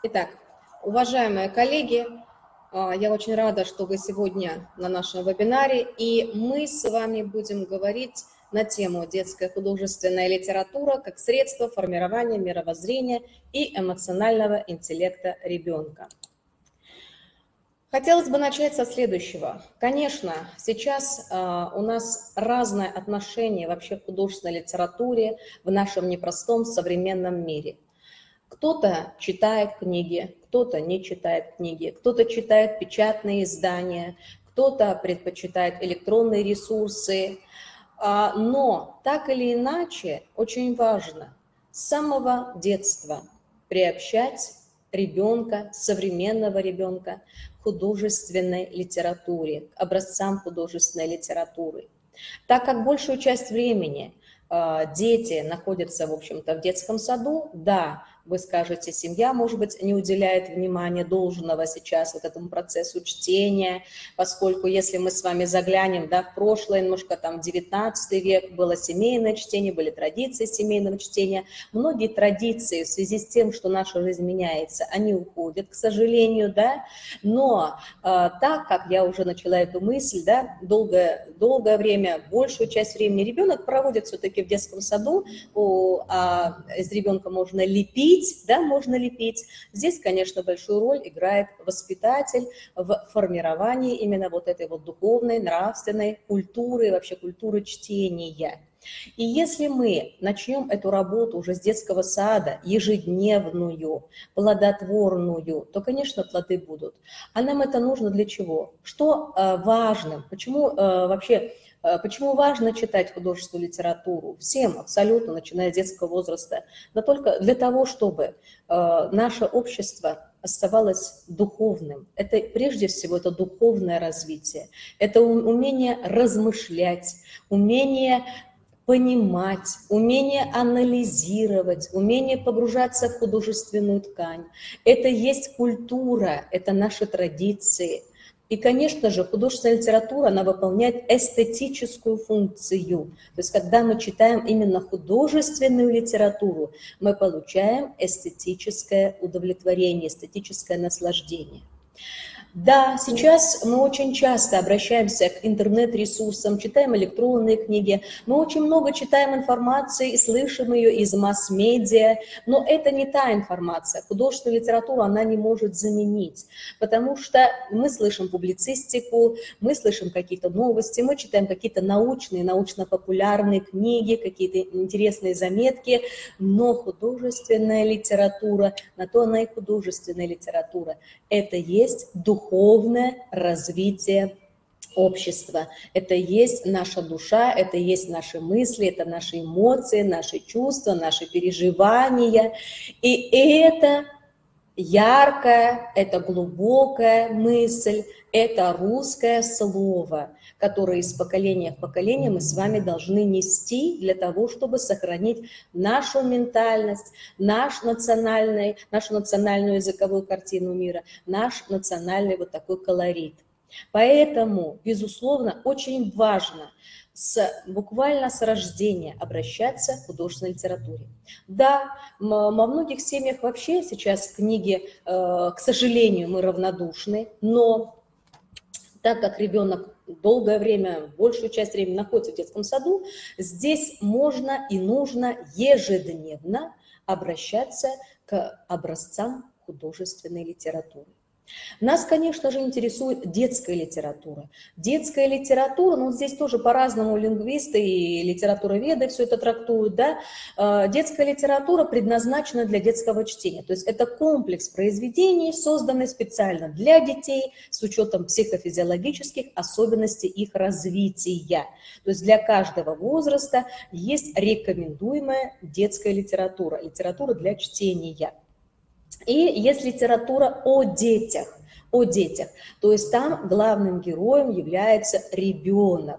Итак, уважаемые коллеги, я очень рада, что вы сегодня на нашем вебинаре, и мы с вами будем говорить на тему «Детская художественная литература как средство формирования мировоззрения и эмоционального интеллекта ребенка». Хотелось бы начать со следующего. Конечно, сейчас у нас разное отношение вообще к художественной литературе в нашем непростом современном мире. Кто-то читает книги, кто-то не читает книги, кто-то читает печатные издания, кто-то предпочитает электронные ресурсы. Но так или иначе, очень важно с самого детства приобщать ребенка, современного ребенка к художественной литературе, к образцам художественной литературы. Так как большую часть времени дети находятся, в общем-то, в детском саду, да, вы скажете, семья, может быть, не уделяет внимания должного сейчас вот этому процессу чтения, поскольку если мы с вами заглянем, да, в прошлое, немножко там 19 век, было семейное чтение, были традиции семейного чтения. Многие традиции в связи с тем, что наша жизнь меняется, они уходят, к сожалению, да, но так как я уже начала эту мысль, да, долгое время, большую часть времени ребенок проводит все-таки в детском саду, из ребенка можно лепить, да, можно лепить. Здесь, конечно, большую роль играет воспитатель в формировании именно вот этой вот духовной, нравственной культуры, вообще культуры чтения. И если мы начнем эту работу уже с детского сада, ежедневную, плодотворную, то, конечно, плоды будут. А нам это нужно для чего? Что важно? Почему важно читать художественную литературу? Всем абсолютно, начиная с детского возраста. Но только для того, чтобы наше общество оставалось духовным. Это прежде всего это духовное развитие. Это умение размышлять, умение понимать, умение анализировать, умение погружаться в художественную ткань. Это есть культура, это наши традиции. И, конечно же, художественная литература, она выполняет эстетическую функцию. То есть, когда мы читаем именно художественную литературу, мы получаем эстетическое удовлетворение, эстетическое наслаждение. Да, сейчас мы очень часто обращаемся к интернет-ресурсам, читаем электронные книги, мы очень много читаем информации и слышим ее из масс-медиа, но это не та информация. Художественную литературу она не может заменить, потому что мы слышим публицистику, мы слышим какие-то новости, мы читаем какие-то научные, научно-популярные книги, какие-то интересные заметки, но художественная литература, на то она и художественная литература, это есть духовное развитие общества. Это есть наша душа, это есть наши мысли, это наши эмоции, наши чувства, наши переживания. И это яркая, это глубокая мысль, это русское слово, которое из поколения в поколение мы с вами должны нести для того, чтобы сохранить нашу ментальность, нашу национальную языковую картину мира, наш национальный вот такой колорит. Поэтому, безусловно, очень важно буквально с рождения обращаться к художественной литературе. Да, во многих семьях вообще сейчас книги, к сожалению, мы равнодушны, но так как ребенок долгое время, большую часть времени находится в детском саду, здесь можно и нужно ежедневно обращаться к образцам художественной литературы. Нас, конечно же, интересует детская литература. Детская литература, ну, здесь тоже по-разному лингвисты и литературоведы все это трактуют, да. Детская литература предназначена для детского чтения. То есть это комплекс произведений, созданный специально для детей с учетом психофизиологических особенностей их развития. То есть для каждого возраста есть рекомендуемая детская литература, литература для чтения. И есть литература о детях, то есть там главным героем является ребенок.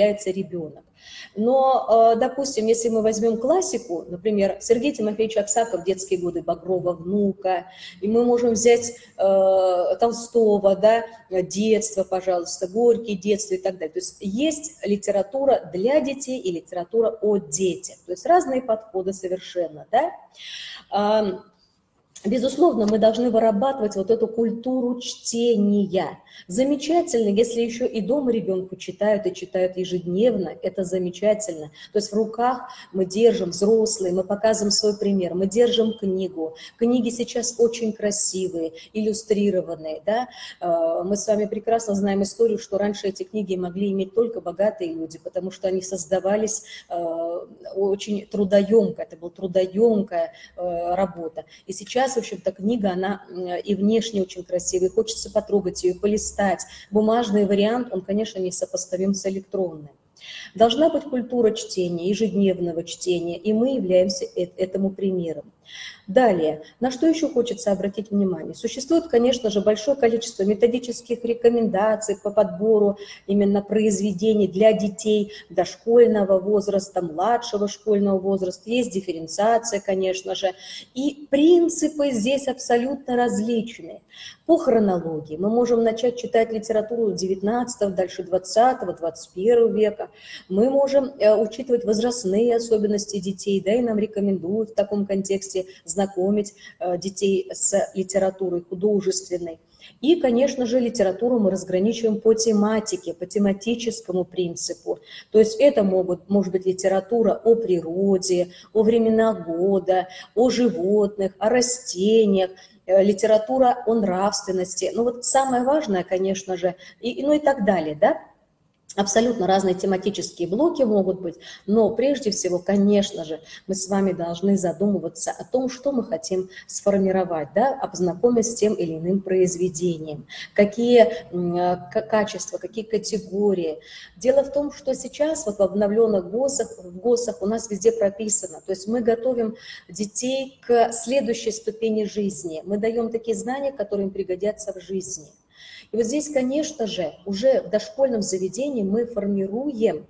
Но, допустим, если мы возьмем классику, например, Сергей Тимофеевич Аксаков «Детские годы Багрова внука», и мы можем взять Толстого, да, «Детство», пожалуйста, Горький, «Детство» и так далее. То есть есть литература для детей и литература о детях. То есть разные подходы совершенно, да. Безусловно, мы должны вырабатывать вот эту культуру чтения. Замечательно, если еще и дома ребенку читают и читают ежедневно, это замечательно. То есть в руках мы держим, взрослые, мы показываем свой пример, мы держим книгу. Книги сейчас очень красивые, иллюстрированные. Да? Мы с вами прекрасно знаем историю, что раньше эти книги могли иметь только богатые люди, потому что они создавались очень трудоемко, это была трудоемкая работа. И сейчас, в общем-то, книга, она и внешне очень красивая, хочется потрогать ее, полистать. Бумажный вариант, он, конечно, не сопоставим с электронным. Должна быть культура чтения, ежедневного чтения, и мы являемся этому примером. Далее, на что еще хочется обратить внимание? Существует, конечно же, большое количество методических рекомендаций по подбору именно произведений для детей дошкольного возраста, младшего школьного возраста. Есть дифференциация, конечно же, и принципы здесь абсолютно различные. По хронологии мы можем начать читать литературу 19, дальше 20, 21 века. Мы можем учитывать возрастные особенности детей, да, и нам рекомендуют в таком контексте знакомить детей с литературой художественной. И, конечно же, литературу мы разграничиваем по тематике, по тематическому принципу. То есть это может быть литература о природе, о временах года, о животных, о растениях, литература о нравственности. Ну вот самое важное, конечно же, ну и так далее, да? Абсолютно разные тематические блоки могут быть, но прежде всего, конечно же, мы с вами должны задумываться о том, что мы хотим сформировать, да, познакомясь с тем или иным произведением, какие качества, какие категории. Дело в том, что сейчас вот в обновленных ГОСах у нас везде прописано, то есть мы готовим детей к следующей ступени жизни, мы даем такие знания, которые им пригодятся в жизни. И вот здесь, конечно же, уже в дошкольном заведении мы формируем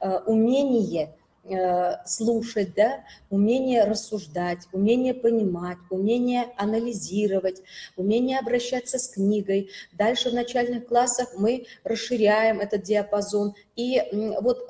умение слушать, да, умение рассуждать, умение понимать, умение анализировать, умение обращаться с книгой. Дальше в начальных классах мы расширяем этот диапазон. И вот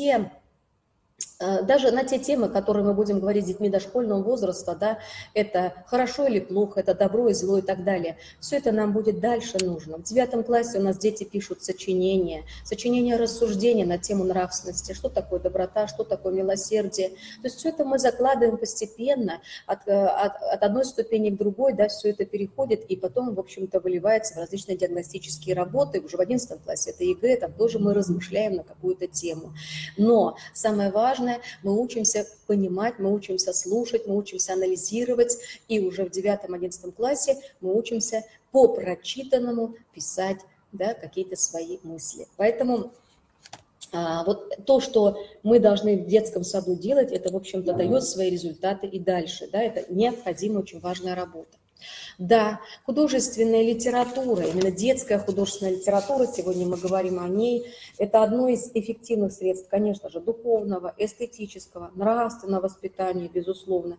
даже на те темы, которые мы будем говорить с детьми дошкольного возраста, да, это хорошо или плохо, это добро и зло и так далее, все это нам будет дальше нужно. В 9 классе у нас дети пишут сочинения рассуждения на тему нравственности, что такое доброта, что такое милосердие. То есть все это мы закладываем постепенно, от одной ступени к другой, да, все это переходит и потом, в общем-то, выливается в различные диагностические работы. Уже в 11 классе это ЕГЭ, там тоже мы размышляем на какую-то тему. Но самое важное, мы учимся понимать, мы учимся слушать, мы учимся анализировать, и уже в 9-11 классе мы учимся по прочитанному писать, да, какие-то свои мысли. Поэтому вот то, что мы должны в детском саду делать, это, в общем-то, дает свои результаты и дальше. Да, это необходимая, очень важная работа. Да, художественная литература, именно детская художественная литература, сегодня мы говорим о ней, это одно из эффективных средств, конечно же, духовного, эстетического, нравственного воспитания, безусловно.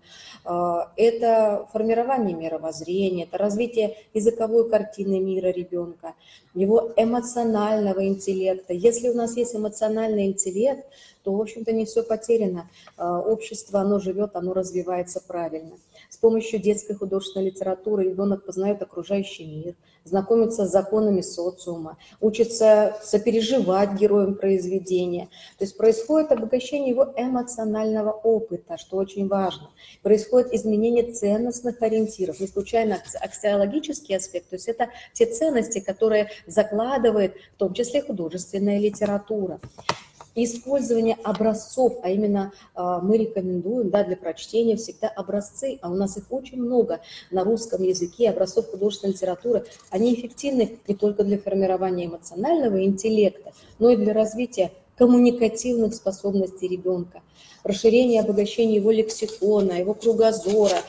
Это формирование мировоззрения, это развитие языковой картины мира ребенка, его эмоционального интеллекта. Если у нас есть эмоциональный интеллект, то, в общем-то, не все потеряно. Общество, оно живет, оно развивается правильно. С помощью детской художественной литературы ребенок познает окружающий мир, знакомится с законами социума, учится сопереживать героям произведения. То есть происходит обогащение его эмоционального опыта, что очень важно. Происходит изменение ценностных ориентиров. Не случайно аксиологический аспект, то есть это те ценности, которые закладывает в том числе художественная литература. Использование образцов, а именно мы рекомендуем, да, для прочтения всегда образцы, а у нас их очень много на русском языке, образцов художественной литературы, они эффективны не только для формирования эмоционального интеллекта, но и для развития коммуникативных способностей ребенка, расширения, обогащения его лексикона, его кругозора,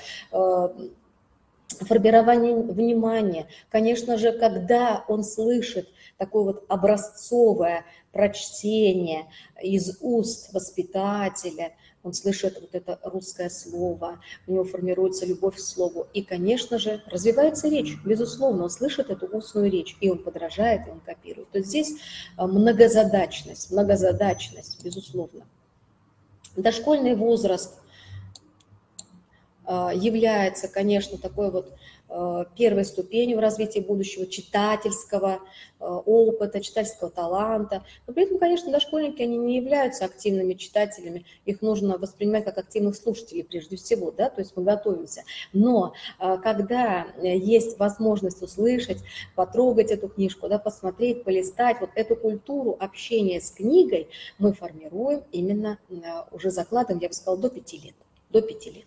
формирование внимания. Конечно же, когда он слышит такое вот образцовое прочтение из уст воспитателя, он слышит вот это русское слово, у него формируется любовь к слову. И, конечно же, развивается речь, безусловно, он слышит эту устную речь, и он подражает, и он копирует. То есть здесь многозадачность, безусловно. Дошкольный возраст. является, конечно, такой вот первой ступенью в развитии будущего читательского опыта, читательского таланта. Но при этом, конечно, дошкольники, они не являются активными читателями, их нужно воспринимать как активных слушателей прежде всего, да, то есть мы готовимся. Но когда есть возможность услышать, потрогать эту книжку, да, посмотреть, полистать, вот эту культуру общения с книгой мы формируем именно, уже закладываем, я бы сказала, до 5 лет. До 5 лет.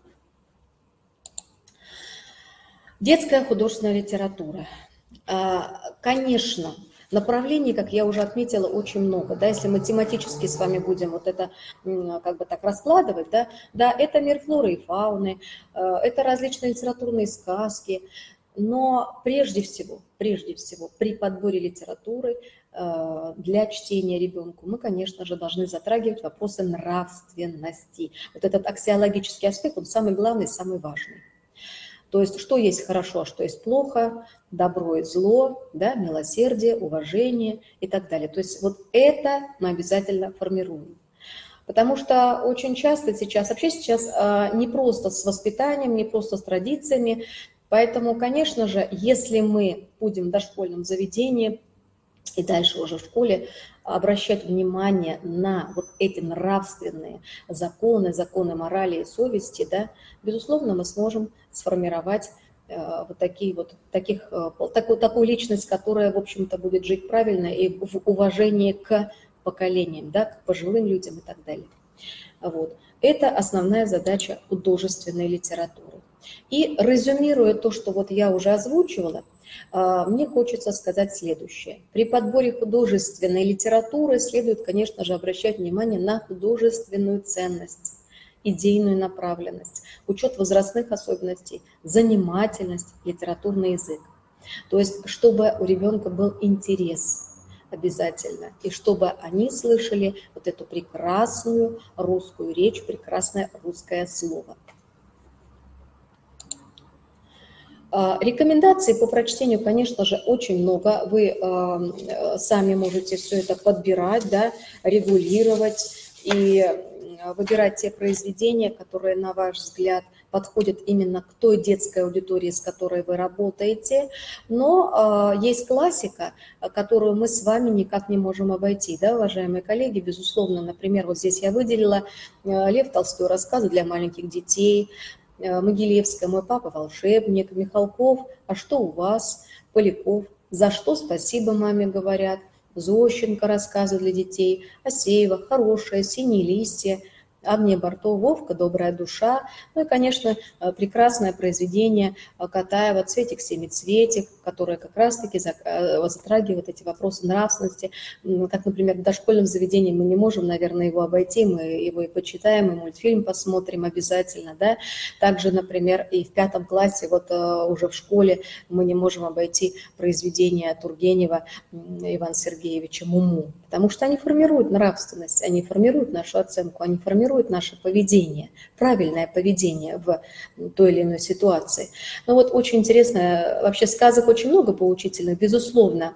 Детская художественная литература. Конечно, направлений, как я уже отметила, очень много. Да, если мы тематически с вами будем вот это как бы так раскладывать, да, это мир флоры и фауны, это различные литературные сказки, но прежде всего, при подборе литературы для чтения ребенку мы, конечно же, должны затрагивать вопросы нравственности. Вот этот аксиологический аспект, он самый главный, самый важный. То есть, что есть хорошо, а что есть плохо, добро и зло, да, милосердие, уважение и так далее. То есть, вот это мы обязательно формируем. Потому что очень часто сейчас, вообще сейчас не просто с воспитанием, не просто с традициями. Поэтому, конечно же, если мы будем в дошкольном заведении и дальше уже в школе обращать внимание на вот эти нравственные законы, законы морали и совести, да, безусловно, мы сможем сформировать такую личность, которая, в общем-то, будет жить правильно и в уважении к поколениям, да, к пожилым людям и так далее. Вот. Это основная задача художественной литературы. И резюмируя то, что вот я уже озвучивала, мне хочется сказать следующее. При подборе художественной литературы следует, конечно же, обращать внимание на художественную ценность, идейную направленность, учет возрастных особенностей, занимательность, литературный язык. То есть, чтобы у ребенка был интерес обязательно, и чтобы они слышали вот эту прекрасную русскую речь, прекрасное русское слово. Рекомендаций по прочтению, конечно же, очень много. Вы сами можете все это подбирать, да, регулировать и выбирать те произведения, которые, на ваш взгляд, подходят именно к той детской аудитории, с которой вы работаете. Но есть классика, которую мы с вами никак не можем обойти, да, уважаемые коллеги, безусловно. Например, вот здесь я выделила Лев Толстой, рассказы для маленьких детей, Могилевская, «Мой папа волшебник», Михалков, «А что у вас?», Поляков, «За что спасибо маме говорят», Зощенко, рассказы для детей, Асеева, «Хорошая», «Синие листья», Агния Барто, «Вовка, добрая душа». Ну и, конечно, прекрасное произведение Катаева «Цветик-семицветик», которое как раз-таки затрагивает эти вопросы нравственности. Как, например, в дошкольном заведении мы не можем, наверное, его обойти, мы его и почитаем, и мультфильм посмотрим обязательно. Да? Также, например, и в 5 классе, вот уже в школе, мы не можем обойти произведения Тургенева Ивана Сергеевича «Муму», потому что они формируют нравственность, они формируют нашу оценку, они формируют наше поведение, правильное поведение в той или иной ситуации. Но вот очень интересно, вообще сказок очень много поучительных, безусловно.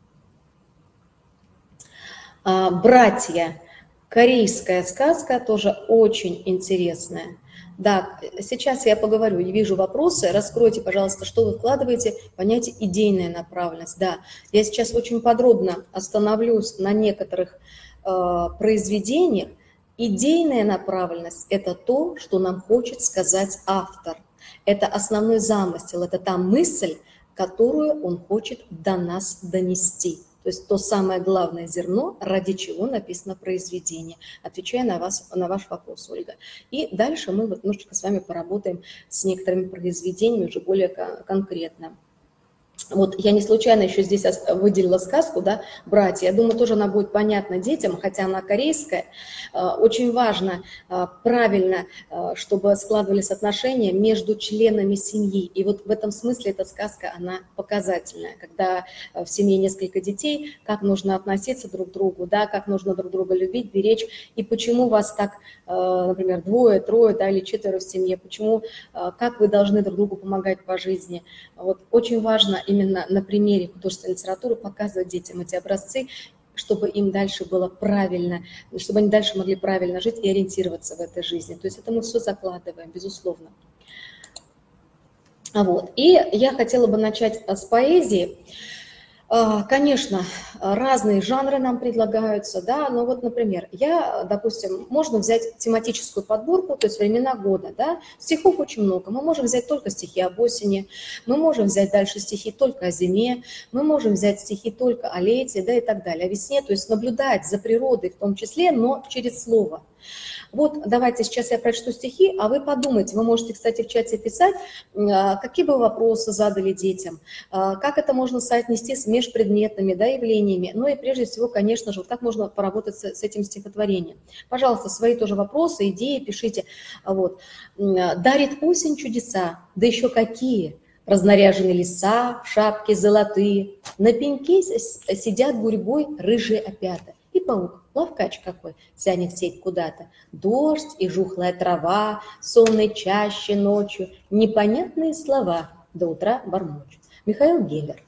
«Братья», корейская сказка, тоже очень интересная. Да, сейчас я поговорю, я вижу вопросы, раскройте, пожалуйста, что вы вкладываете в понятие идейная направленность. Да, я сейчас очень подробно остановлюсь на некоторых произведениях. Идейная направленность – это то, что нам хочет сказать автор. Это основной замысел, это та мысль, которую он хочет до нас донести. То есть то самое главное зерно, ради чего написано произведение. Отвечая на ваш вопрос, Ольга. И дальше мы вот немножечко с вами поработаем с некоторыми произведениями уже более конкретно. Вот я не случайно еще здесь выделила сказку, да, «Братья». Я думаю, тоже она будет понятна детям, хотя она корейская. Очень важно правильно, чтобы складывались отношения между членами семьи. И вот в этом смысле эта сказка, она показательная. Когда в семье несколько детей, как нужно относиться друг к другу, да, как нужно друг друга любить, беречь. И почему вас так, например, 2, 3, да, или 4 в семье, почему, как вы должны друг другу помогать по жизни. Вот очень важно именно на примере художественной литературы показывать детям эти образцы, чтобы им дальше было правильно, чтобы они дальше могли правильно жить и ориентироваться в этой жизни. То есть это мы все закладываем, безусловно. Вот. И я хотела бы начать с поэзии. Конечно, разные жанры нам предлагаются, да, но вот, например, допустим, можно взять тематическую подборку, то есть времена года, да, стихов очень много, мы можем взять только стихи об осени, мы можем взять дальше стихи только о зиме, мы можем взять стихи только о лете, да, и так далее, о весне, то есть наблюдать за природой в том числе, но через слово. Вот давайте сейчас я прочту стихи, а вы подумайте, вы можете, кстати, в чате писать, какие бы вопросы задали детям, как это можно соотнести с межпредметными, да, явлениями, ну и прежде всего, конечно же, вот как можно поработать с этим стихотворением. Пожалуйста, свои тоже вопросы, идеи пишите. Вот. «Дарит осень чудеса, да еще какие! Разнаряжены леса, шапки золотые, на пеньке сидят гурьбой рыжие опята. И паук, ловкач какой, тянет сеть куда-то. Дождь и жухлая трава, сонной чаще ночью, непонятные слова до утра бормочут». Михаил Геллер.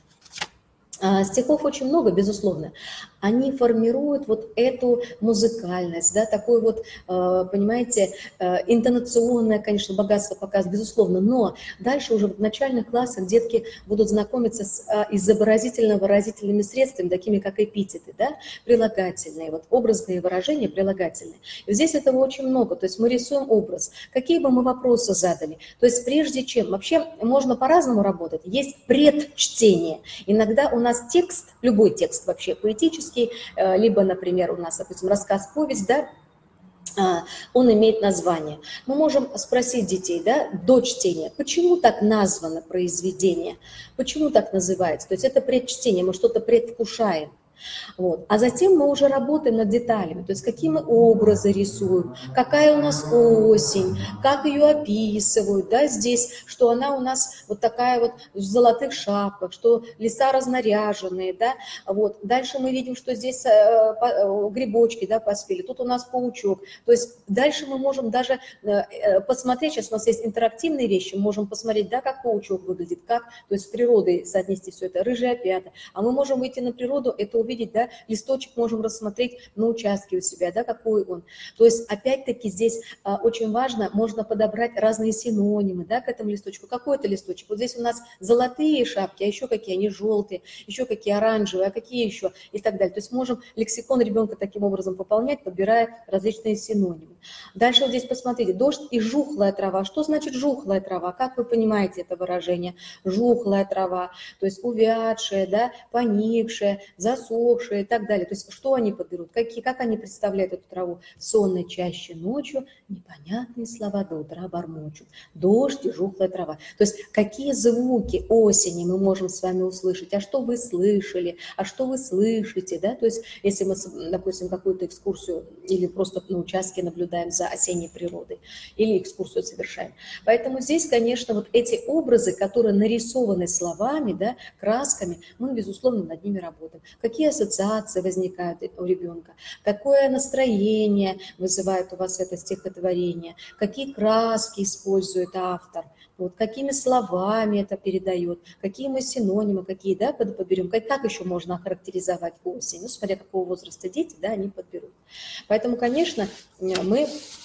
Стихов очень много, безусловно. Они формируют вот эту музыкальность, да, такое вот, понимаете, интонационное, конечно, богатство показывает, безусловно, но дальше уже в начальных классах детки будут знакомиться с изобразительно-выразительными средствами, такими как эпитеты, да, прилагательные, вот образные выражения прилагательные. И здесь этого очень много, то есть мы рисуем образ. Какие бы мы вопросы задали? То есть прежде чем, вообще можно по-разному работать, есть предчтение. Иногда у нас текст, любой текст вообще поэтический, либо, например, у нас, допустим, рассказ-повесть, да, он имеет название. Мы можем спросить детей, да, до чтения, почему так названо произведение, почему так называется. То есть это предчтение, мы что-то предвкушаем. Вот. А затем мы уже работаем над деталями, то есть какие мы образы рисуем, какая у нас осень, как ее описывают, да, здесь, что она у нас вот такая вот в золотых шапках, что леса разнаряженные, да, вот. Дальше мы видим, что здесь грибочки, да, поспели, тут у нас паучок, то есть дальше мы можем даже посмотреть, сейчас у нас есть интерактивные вещи, мы можем посмотреть, да, как паучок выглядит, как, то есть с природой соотнести все это, рыжие опята, а мы можем выйти на природу, это увидеть, да, листочек можем рассмотреть на участке у себя, да, какой он. То есть, опять-таки, здесь очень важно, можно подобрать разные синонимы, да, к этому листочку. Какой это листочек? Вот здесь у нас золотые шапки, а еще какие? Они желтые, еще какие оранжевые, а какие еще? И так далее. То есть, можем лексикон ребенка таким образом пополнять, подбирая различные синонимы. Дальше вот здесь посмотрите, дождь и жухлая трава. Что значит жухлая трава? Как вы понимаете это выражение? Жухлая трава, то есть увядшая, да, поникшая, засохшие и так далее. То есть что они подберут, как они представляют эту траву? Сонной чаще ночью, непонятные слова до утра бормочут. Дождь и жухлая трава. То есть какие звуки осени мы можем с вами услышать, а что вы слышали, а что вы слышите, да? То есть если мы, допустим, какую-то экскурсию или просто на участке наблюдаем за осенней природой, или экскурсию совершаем. Поэтому здесь, конечно, вот эти образы, которые нарисованы словами, да, красками, мы, безусловно, над ними работаем. Какие ассоциации возникают у ребенка, какое настроение вызывает у вас это стихотворение, какие краски использует автор, вот, какими словами это передает, какие мы синонимы, какие, да, подберем, как еще можно охарактеризовать осень, ну, смотря какого возраста дети, да, они подберут. Поэтому, конечно, мы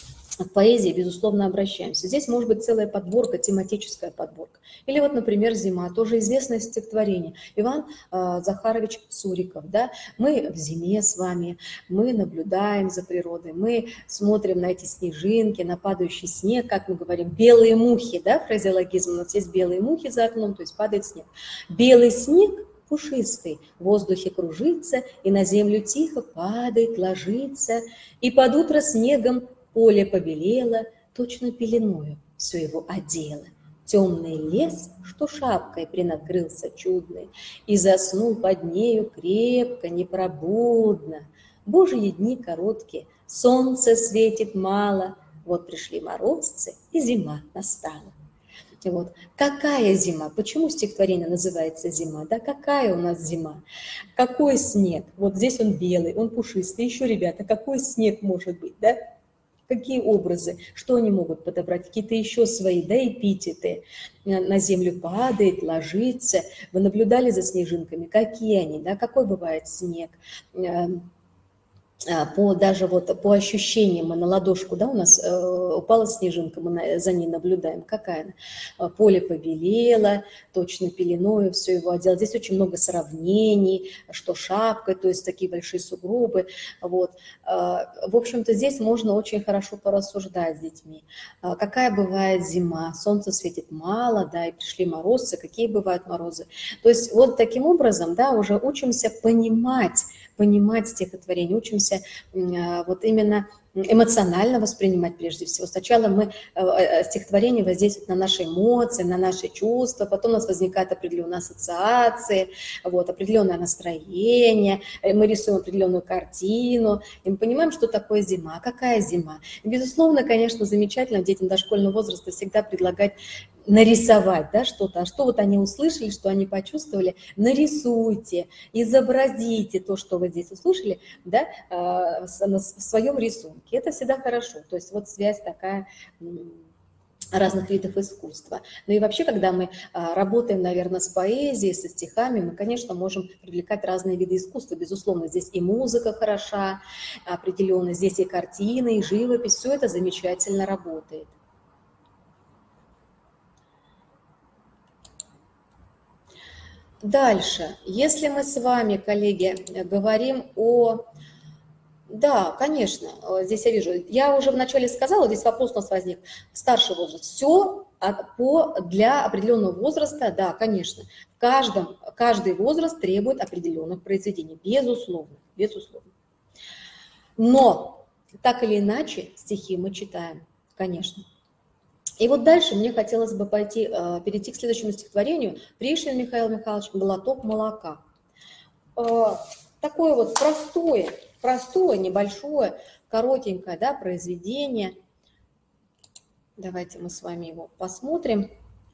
в поэзии, безусловно, обращаемся. Здесь может быть целая подборка, тематическая подборка. Или вот, например, «Зима», тоже известное стихотворение. Иван Захарович Суриков. Да? Мы в зиме с вами, мы наблюдаем за природой, мы смотрим на эти снежинки, на падающий снег, как мы говорим, белые мухи, да, фразеологизм, у нас есть белые мухи за окном, то есть падает снег. Белый снег пушистый, в воздухе кружится, и на землю тихо падает, ложится, и под утро снегом поле побелело, точно пеленою все его одело. Темный лес, что шапкой принакрылся чудной, и заснул под нею крепко, непробудно. Божьи дни короткие, солнце светит мало, вот пришли морозцы, и зима настала. Вот. Какая зима? Почему стихотворение называется «Зима»? Да, какая у нас зима? Какой снег? Вот здесь он белый, он пушистый. Еще, ребята, какой снег может быть, да? Какие образы, что они могут подобрать, какие-то еще свои, да, эпитеты. На землю падает, ложится. Вы наблюдали за снежинками? Какие они, да, какой бывает снег? Даже вот по ощущениям, мы на ладошку, да, у нас упала снежинка, мы за ней наблюдаем, какая она. Поле побелело, точно пеленою все его одело. Здесь очень много сравнений, что шапкой, то есть такие большие сугробы. Вот. В общем-то, здесь можно очень хорошо порассуждать с детьми. Какая бывает зима, солнце светит мало, да, и пришли морозы, какие бывают морозы. То есть вот таким образом, да, уже учимся понимать стихотворение, учимся вот именно эмоционально воспринимать прежде всего. Сначала мы стихотворение воздействует на наши эмоции, на наши чувства, потом у нас возникают определенные ассоциации, вот, определенное настроение, мы рисуем определенную картину, и мы понимаем, что такое зима, какая зима. И, безусловно, конечно, замечательно детям дошкольного возраста всегда предлагать нарисовать, да, что-то, а что вот они услышали, что они почувствовали, нарисуйте, изобразите то, что вы здесь услышали, да, в своем рисунке. Это всегда хорошо, то есть вот связь такая разных видов искусства. Ну и вообще, когда мы работаем, наверное, с поэзией, со стихами, мы, конечно, можем привлекать разные виды искусства. Безусловно, здесь и музыка хороша, определенно, здесь и картины, и живопись, все это замечательно работает. Дальше, если мы с вами, коллеги, говорим о... Да, конечно, здесь я вижу. Я уже вначале сказала, здесь вопрос у нас возник. Старший возраст. Все для определенного возраста, да, конечно. Каждый возраст требует определенных произведений, безусловно, безусловно. Но так или иначе стихи мы читаем, конечно. И вот дальше мне хотелось бы перейти к следующему стихотворению. Пришвин Михаил Михайлович «Глоток молока». Такое вот простое, небольшое, коротенькое, да, произведение. Давайте мы с вами его посмотрим.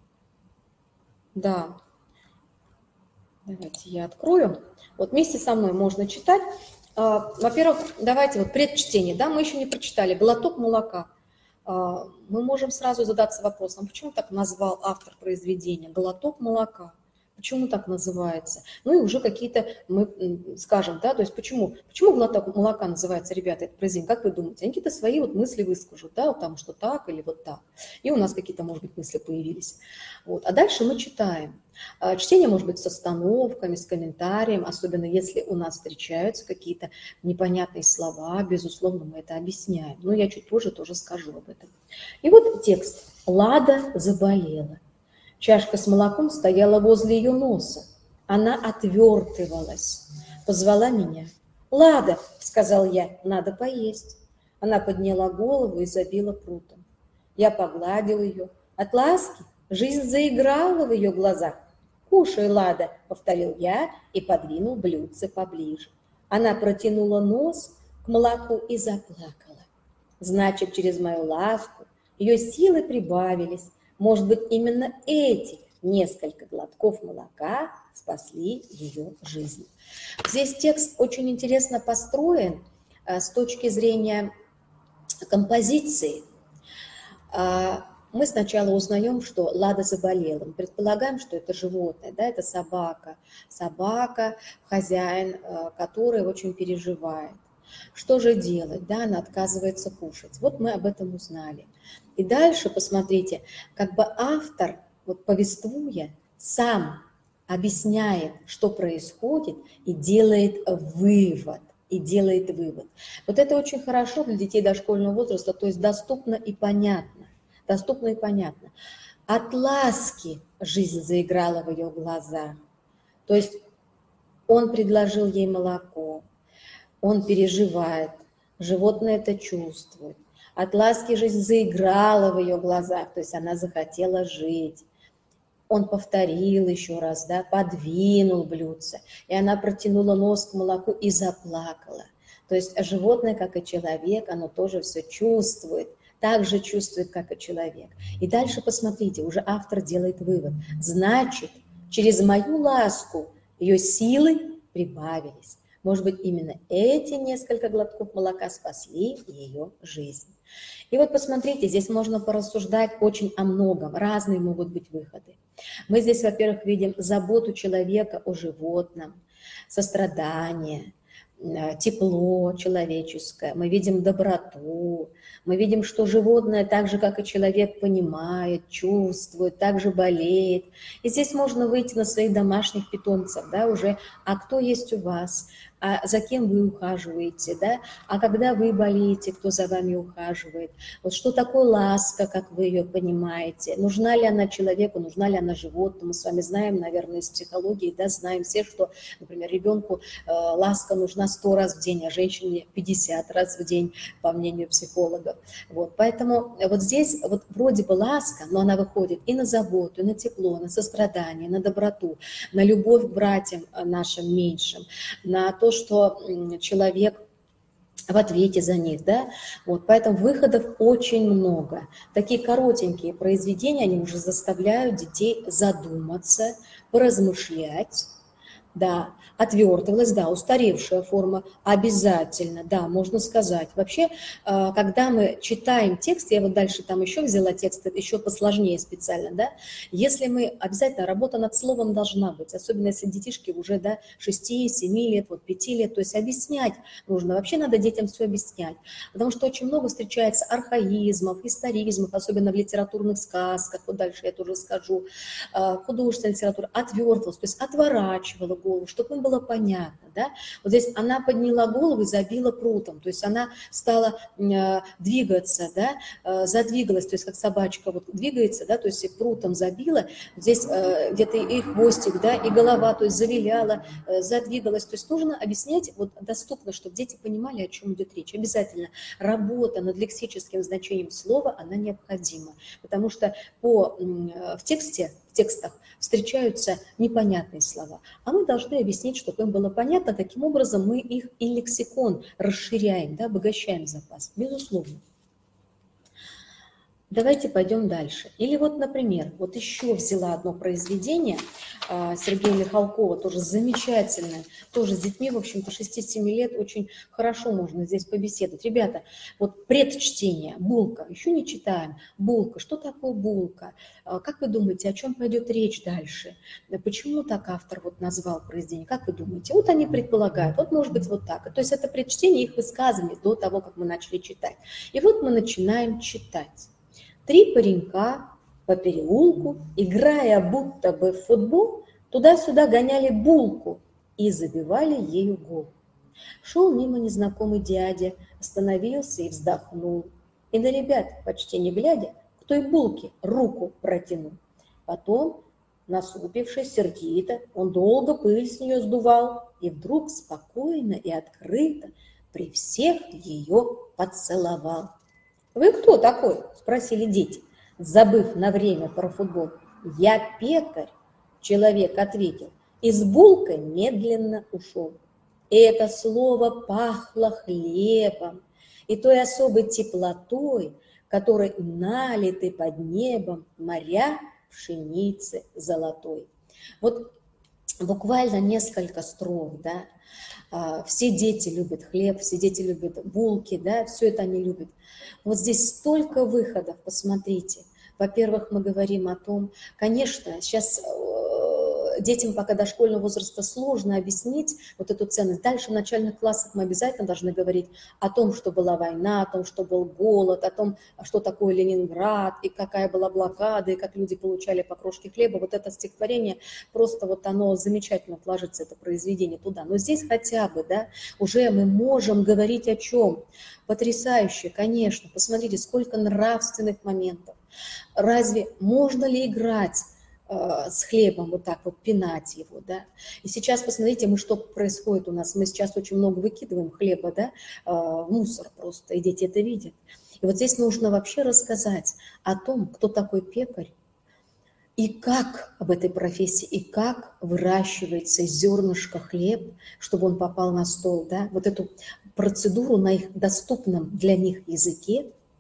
Да, давайте я открою. Вот вместе со мной можно читать. Во-первых, давайте вот предчтение, да, мы еще не прочитали «Глоток молока». Мы можем сразу задаться вопросом, почему так назвал автор произведения «Глоток молока». Почему так называется? Ну и уже какие-то мы скажем, да, то есть почему «Глоток молока» называется, ребята, это произведение, как вы думаете? Они какие-то свои вот мысли выскажут, да, вот там, что так или вот так. И у нас какие-то, может быть, мысли появились. Вот. А дальше мы читаем. Чтение может быть с остановками, с комментарием, особенно если у нас встречаются какие-то непонятные слова, безусловно, мы это объясняем. Но я чуть позже тоже скажу об этом. И вот текст. «Лада заболела. Чашка с молоком стояла возле ее носа. Она отвертывалась. Позвала меня. «Лада», — сказал я, — «надо поесть». Она подняла голову и забила прутом. Я погладил ее. От ласки жизнь заиграла в ее глазах. «Кушай, Лада», — повторил я и подвинул блюдце поближе. Она протянула нос к молоку и заплакала. Значит, через мою ласку ее силы прибавились. Может быть, именно эти несколько глотков молока спасли ее жизнь. Здесь текст очень интересно построен с точки зрения композиции. Мы сначала узнаем, что Лада заболела. Мы предполагаем, что это животное, да, это собака. Собака, хозяин, который очень переживает. Что же делать? Да, она отказывается кушать. Вот мы об этом узнали. И дальше, посмотрите, как бы автор, вот повествуя, сам объясняет, что происходит, и делает вывод. Вот это очень хорошо для детей дошкольного возраста, то есть доступно и понятно. От ласки жизнь заиграла в ее глазах. То есть он предложил ей молоко, он переживает, животное это чувствует. От ласки жизнь заиграла в ее глазах, то есть она захотела жить. Он повторил еще раз, да, подвинул блюдце, и она протянула нос к молоку и заплакала. То есть животное, как и человек, оно тоже все чувствует, так же чувствует, как и человек. И дальше посмотрите, уже автор делает вывод. Значит, через мою ласку ее силы прибавились. Может быть, именно эти несколько глотков молока спасли ее жизнь. И вот посмотрите, здесь можно порассуждать очень о многом, разные могут быть выходы. Мы здесь, во-первых, видим заботу человека о животном, сострадание, тепло человеческое, мы видим доброту, мы видим, что животное, так же, как и человек, понимает, чувствует, также болеет. И здесь можно выйти на своих домашних питомцев, да, уже, а кто есть у вас, а за кем вы ухаживаете, да, а когда вы болеете, кто за вами ухаживает. Вот что такое ласка, как вы ее понимаете, нужна ли она человеку, нужна ли она животному. Мы с вами знаем, наверное, из психологии, да, знаем все, что, например, ребенку ласка нужна 100 раз в день, а женщине 50 раз в день, по мнению психологов. Вот, поэтому вот здесь вот вроде бы ласка, но она выходит и на заботу, и на тепло, на сострадание, на доброту, на любовь к братьям нашим меньшим, на то, что человек в ответе за них, да, вот, поэтому выходов очень много. Такие коротенькие произведения, они уже заставляют детей задуматься, поразмышлять, да, отвертывалась, да, устаревшая форма, обязательно, да, можно сказать. Вообще, когда мы читаем текст, я вот дальше там еще взяла текст, еще посложнее специально, да, если мы, обязательно работа над словом должна быть, особенно если детишки уже, да, 6-7 лет, вот 5 лет, то есть объяснять нужно, вообще надо детям все объяснять, потому что очень много встречается архаизмов, историзмов, особенно в литературных сказках, вот дальше я тоже скажу, художественная литература, отвертывалась, то есть отворачивала голову, чтобы им было понятно, да. Вот здесь она подняла голову и забила прутом, то есть она стала двигаться, да, задвигалась, то есть как собачка вот двигается, да, то есть и прутом забила, здесь где-то и хвостик, да, и голова, то есть завиляла, задвигалась, то есть нужно объяснять вот доступно, чтобы дети понимали, о чем идет речь. Обязательно работа над лексическим значением слова, она необходима, потому что в текстах встречаются непонятные слова, а мы должны объяснить, чтобы им было понятно, таким образом мы их и лексикон расширяем, да, обогащаем запас, безусловно. Давайте пойдем дальше. Или вот, например, вот еще взяла одно произведение Сергея Михалкова, тоже замечательное, тоже с детьми, в общем-то, 6-7 лет, очень хорошо можно здесь побеседовать. Ребята, вот предчтение, булка, еще не читаем, булка, что такое булка? Как вы думаете, о чем пойдет речь дальше? Почему так автор вот назвал произведение? Как вы думаете? Вот они предполагают, вот может быть вот так. То есть это предчтение их высказываний до того, как мы начали читать. И вот мы начинаем читать. 3 паренька по переулку, играя будто бы в футбол, туда-сюда гоняли булку и забивали ею гол. Шел мимо незнакомый дядя, остановился и вздохнул. И на ребят, почти не глядя, к той булке руку протянул. Потом, насупившись сердито, он долго пыль с нее сдувал и вдруг спокойно и открыто при всех ее поцеловал. «Вы кто такой?» – спросили дети, забыв на время про футбол. «Я пекарь», – человек ответил, и с булкой медленно ушел. И это слово пахло хлебом и той особой теплотой, которой налиты под небом моря пшеницы золотой. Вот буквально несколько строк, да. Все дети любят хлеб, все дети любят булки, да, все это они любят. Вот здесь столько выходов, посмотрите. Во-первых, мы говорим о том, конечно, сейчас детям пока дошкольного возраста сложно объяснить вот эту ценность. Дальше в начальных классах мы обязательно должны говорить о том, что была война, о том, что был голод, о том, что такое Ленинград, и какая была блокада, и как люди получали по крошке хлеба. Вот это стихотворение, просто вот оно замечательно ложится, это произведение туда. Но здесь хотя бы, да, уже мы можем говорить о чем? Потрясающе, конечно. Посмотрите, сколько нравственных моментов. Разве можно ли играть с хлебом, вот так вот пинать его, да? И сейчас посмотрите, что происходит у нас. Мы сейчас очень много выкидываем хлеба, да, в мусор просто, и дети это видят. И вот здесь нужно вообще рассказать о том, кто такой пекарь, и как об этой профессии, и как выращивается из зернышка хлеб, чтобы он попал на стол, да? Вот эту процедуру на их доступном для них языке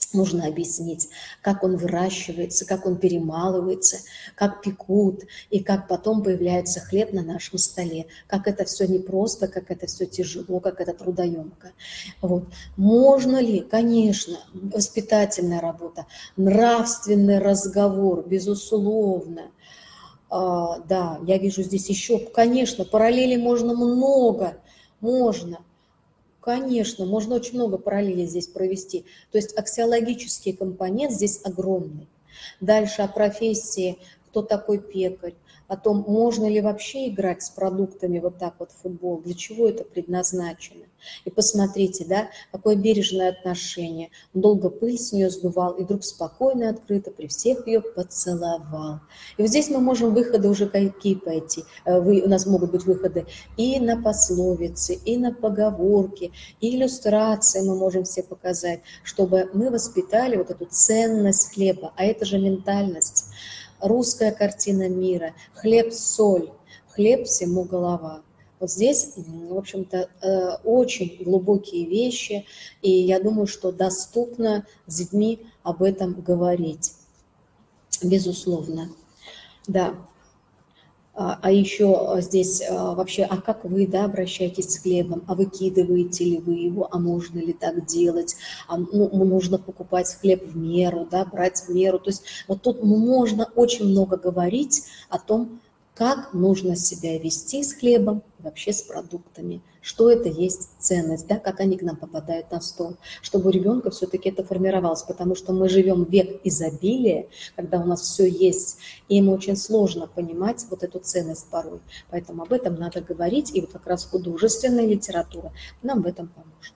Нужно объяснить, как он выращивается, как он перемалывается, как пекут, и как потом появляется хлеб на нашем столе, как это все непросто, как это все тяжело, как это трудоемко. Вот. Можно ли? Конечно, воспитательная работа, нравственный разговор, безусловно. Да, я вижу здесь еще, конечно, параллелей можно много, можно. Конечно, можно очень много параллелей здесь провести. То есть аксиологический компонент здесь огромный. Дальше о профессии, кто такой пекарь, о том, можно ли вообще играть с продуктами вот так вот в футбол, для чего это предназначено. И посмотрите, да, какое бережное отношение. Он долго пыль с нее сдувал и вдруг спокойно и открыто при всех ее поцеловал. И вот здесь мы можем выходы уже какие пойти. У нас могут быть выходы и на пословицы, и на поговорки, и иллюстрации мы можем все показать, чтобы мы воспитали вот эту ценность хлеба, а это же ментальность. Русская картина мира, хлеб-соль, хлеб всему голова. Вот здесь, в общем-то, очень глубокие вещи, и я думаю, что доступно с детьми об этом говорить, безусловно. Да. А еще здесь вообще, а как вы, да, обращаетесь с хлебом, а выкидываете ли вы его, а можно ли так делать, нужно покупать хлеб в меру, да, брать в меру. То есть вот тут можно очень много говорить о том, как нужно себя вести с хлебом, вообще с продуктами, что это есть ценность, да, как они к нам попадают на стол, чтобы у ребенка все-таки это формировалось, потому что мы живем в век изобилия, когда у нас все есть, и ему очень сложно понимать вот эту ценность порой. Поэтому об этом надо говорить, и вот как раз художественная литература нам в этом поможет.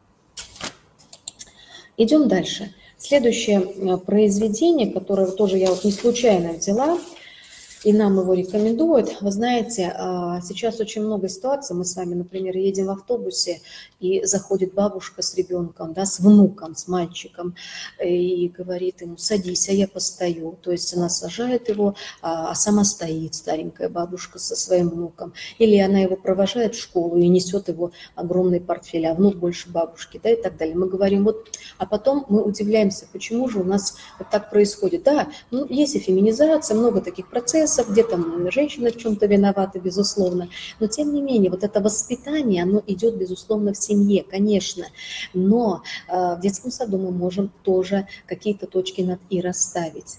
Идем дальше. Следующее произведение, которое тоже я вот не случайно взяла, и нам его рекомендуют. Вы знаете, сейчас очень много ситуаций. Мы с вами, например, едем в автобусе, и заходит бабушка с ребенком, да, с внуком, с мальчиком, и говорит ему: садись, а я постою. То есть она сажает его, а сама стоит, старенькая бабушка со своим внуком. Или она его провожает в школу и несет его огромный портфель, а внук больше бабушки, да, и так далее. Мы говорим, вот, а потом мы удивляемся, почему же у нас вот так происходит. Да, ну, есть и феминизация, много таких процессов, где там женщины в чем-то виноваты, безусловно, но тем не менее вот это воспитание, оно идет, безусловно, в семье, конечно, но в детском саду мы можем тоже какие-то точки над «и» расставить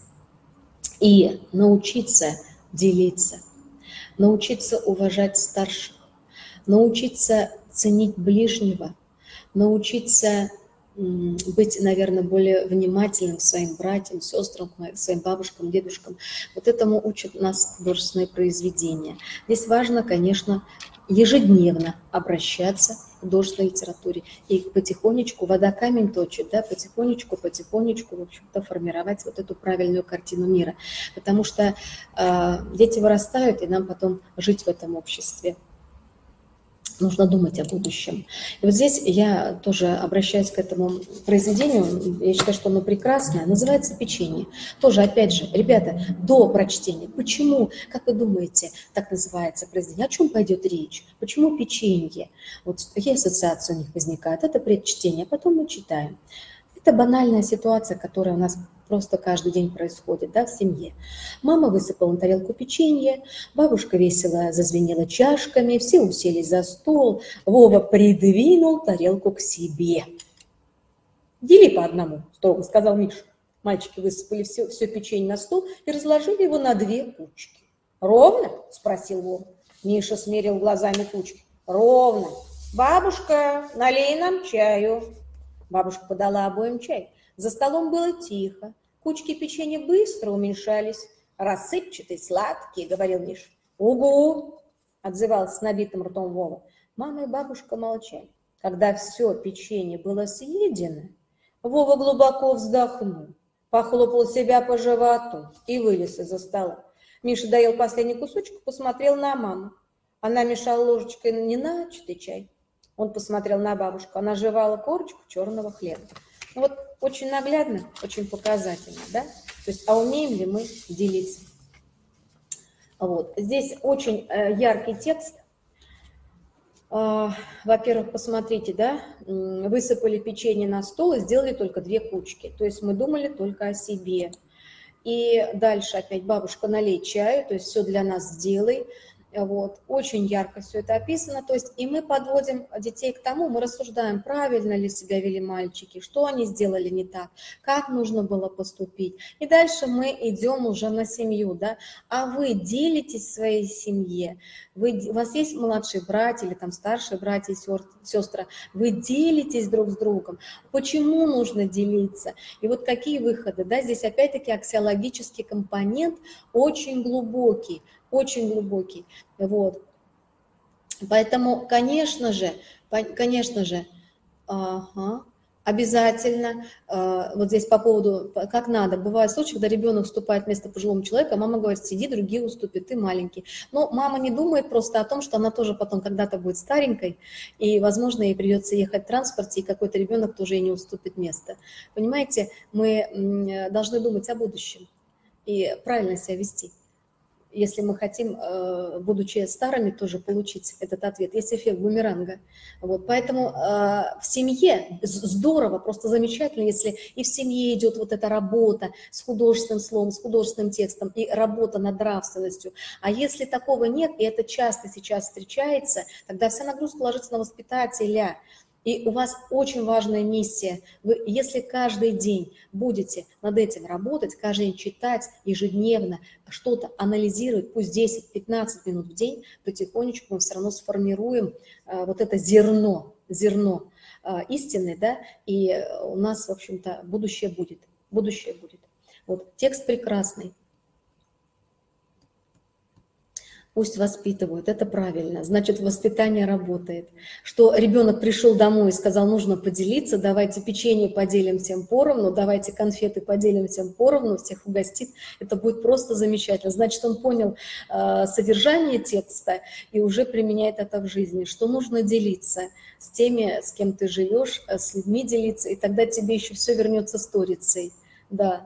и научиться делиться, научиться уважать старших, научиться ценить ближнего, научиться быть, наверное, более внимательным к своим братьям, сестрам, к своим бабушкам, дедушкам. Вот этому учат нас художественные произведения. Здесь важно, конечно, ежедневно обращаться к художественной литературе и потихонечку, вода камень точит, да, потихонечку, в общем-то, формировать вот эту правильную картину мира. Потому что дети вырастают, и нам потом жить в этом обществе. Нужно думать о будущем. И вот здесь я тоже обращаюсь к этому произведению. Я считаю, что оно прекрасное. Называется «Печенье». Тоже, опять же, ребята, до прочтения. Почему, как вы думаете, так называется произведение? О чем пойдет речь? Почему печенье? Вот какие ассоциации у них возникают? Это предчтение, а потом мы читаем. Это банальная ситуация, которая у нас просто каждый день происходит, да, в семье. Мама высыпала на тарелку печенье, бабушка весело зазвенела чашками, все уселись за стол, Вова придвинул тарелку к себе. «Дели по одному», – строго сказал Миша. Мальчики высыпали все печенье на стол и разложили его на 2 кучки. «Ровно?» – спросил Вова. Миша смерил глазами кучки. «Ровно. Бабушка, налей нам чаю». Бабушка подала обоим чай. За столом было тихо. Кучки печенья быстро уменьшались. «Рассыпчатые, сладкие», — говорил Миша. «Угу», — отзывался с набитым ртом Вова. Мама и бабушка молчали. Когда все печенье было съедено, Вова глубоко вздохнул, похлопал себя по животу и вылез из-за стола. Миша доел последний кусочек, посмотрел на маму. Она мешала ложечкой неначатый чай. Он посмотрел на бабушку, она жевала корочку черного хлеба. Ну вот очень наглядно, очень показательно, да? То есть, а умеем ли мы делиться? Вот. Здесь очень яркий текст. Во-первых, посмотрите, да, высыпали печенье на стол и сделали только 2 кучки. То есть мы думали только о себе. И дальше опять бабушка, налей чаю, то есть все для нас сделай. Вот. Очень ярко все это описано. То есть и мы подводим детей к тому, мы рассуждаем, правильно ли себя вели мальчики, что они сделали не так, как нужно было поступить. И дальше мы идем уже на семью, да. А вы делитесь в своей семье, у вас есть младшие братья или там старшие братья и сестры, вы делитесь друг с другом. Почему нужно делиться? И вот какие выходы, да, здесь опять-таки аксиологический компонент очень глубокий, вот. Поэтому, конечно же, обязательно, вот здесь по поводу, как надо, бывают случаи, когда ребенок вступает вместо пожилого человека, а мама говорит, сиди, другие уступят, ты маленький. Но мама не думает просто о том, что она тоже потом когда-то будет старенькой, и, возможно, ей придется ехать в транспорте, и какой-то ребенок тоже ей не уступит место. Понимаете, мы должны думать о будущем и правильно себя вести. Если мы хотим, будучи старыми, тоже получить этот ответ. Есть эффект бумеранга. Вот. Поэтому в семье здорово, просто замечательно, если и в семье идет вот эта работа с художественным словом, с художественным текстом и работа над нравственностью. А если такого нет, и это часто сейчас встречается, тогда вся нагрузка ложится на воспитателя. И у вас очень важная миссия. Вы, если каждый день будете над этим работать, каждый день читать ежедневно, что-то анализировать, пусть 10-15 минут в день, потихонечку мы все равно сформируем вот это зерно истины, да, и у нас, в общем-то, будущее будет. Вот, текст прекрасный. Пусть воспитывают, это правильно, значит, воспитание работает. Что ребенок пришел домой и сказал, нужно поделиться, давайте печенье поделим всем поровну, давайте конфеты поделим всем поровну, всех угостит, это будет просто замечательно. Значит, он понял содержание текста и уже применяет это в жизни, что нужно делиться с теми, с кем ты живешь, с людьми делиться, и тогда тебе еще все вернется сторицей, да.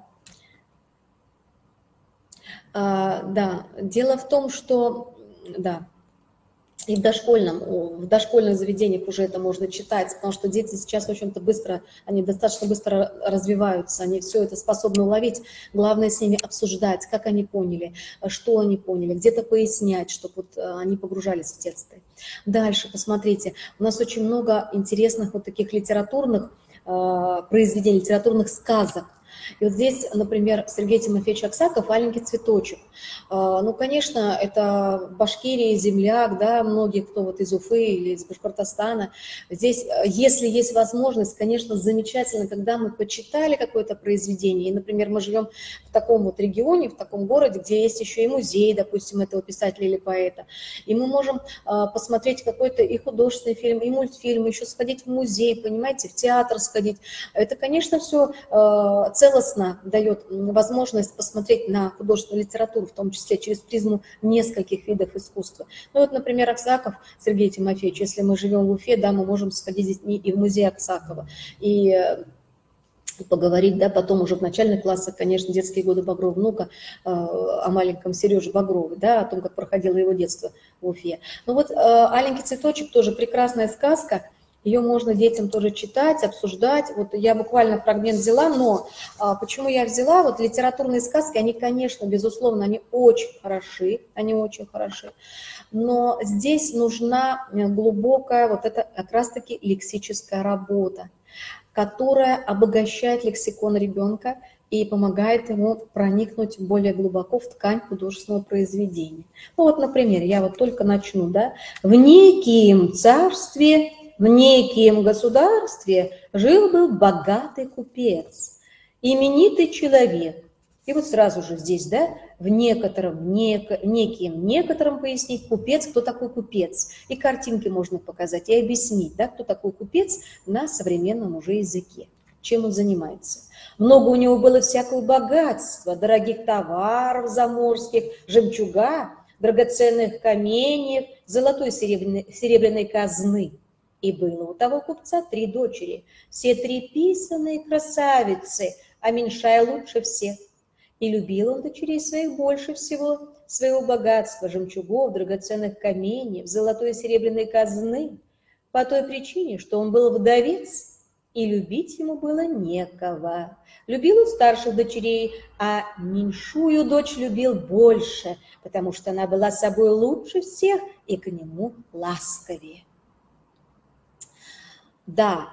Да, дело в том, что, да, и в дошкольных заведениях уже это можно читать, потому что дети сейчас, в общем-то, они достаточно быстро развиваются, они все это способны уловить. Главное с ними обсуждать, как они поняли, что они поняли, где-то пояснять, чтобы вот они погружались в тексты. Дальше, посмотрите, у нас очень много интересных вот таких литературных произведений, литературных сказок. И вот здесь, например, Сергей Тимофеевич Аксаков «Аленький цветочек». Ну, конечно, это Башкирия, земляк, да, многие, кто вот из Уфы или из Башкортостана. Здесь, если есть возможность, конечно, замечательно, когда мы почитали какое-то произведение, и, например, мы живем в таком вот регионе, в таком городе, где есть еще и музей, допустим, этого писателя или поэта, и мы можем посмотреть какой-то и художественный фильм, и мультфильм, еще сходить в музей, понимаете, в театр сходить. Это, конечно, все целостно дает возможность посмотреть на художественную литературу, в том числе через призму нескольких видов искусства. Ну вот, например, Аксаков Сергей Тимофеевич, если мы живем в Уфе, да, мы можем сходить с детьми и в музей Аксакова, и поговорить, да, потом уже в начальных классах, конечно, детские годы Багрова внука, о маленьком Сереже Багрове, да, о том, как проходило его детство в Уфе. Ну вот «Аленький цветочек» тоже прекрасная сказка. Ее можно детям тоже читать, обсуждать. Вот я буквально фрагмент взяла, но почему я взяла? Вот литературные сказки, они, конечно, безусловно, они очень хороши, но здесь нужна глубокая вот эта как раз-таки лексическая работа, которая обогащает лексикон ребенка и помогает ему проникнуть более глубоко в ткань художественного произведения. Ну вот, например, я вот только начну, да, в неким царстве, в неким государстве жил-был богатый купец, именитый человек. И вот сразу же здесь, да, в некотором пояснить купец, кто такой купец. И картинки можно показать, и объяснить, да, кто такой купец на современном уже языке, чем он занимается. Много у него было всякого богатства, дорогих товаров заморских, жемчуга, драгоценных каменьев, золотой серебряной казны. И было у того купца 3 дочери, все 3 писаные красавицы, а меньшая лучше всех. И любил он дочерей своих больше всего, своего богатства, жемчугов, драгоценных каменьев, золотой и серебряной казны, по той причине, что он был вдовец, и любить ему было некого. Любил он старших дочерей, а меньшую дочь любил больше, потому что она была собой лучше всех и к нему ласковее. Да,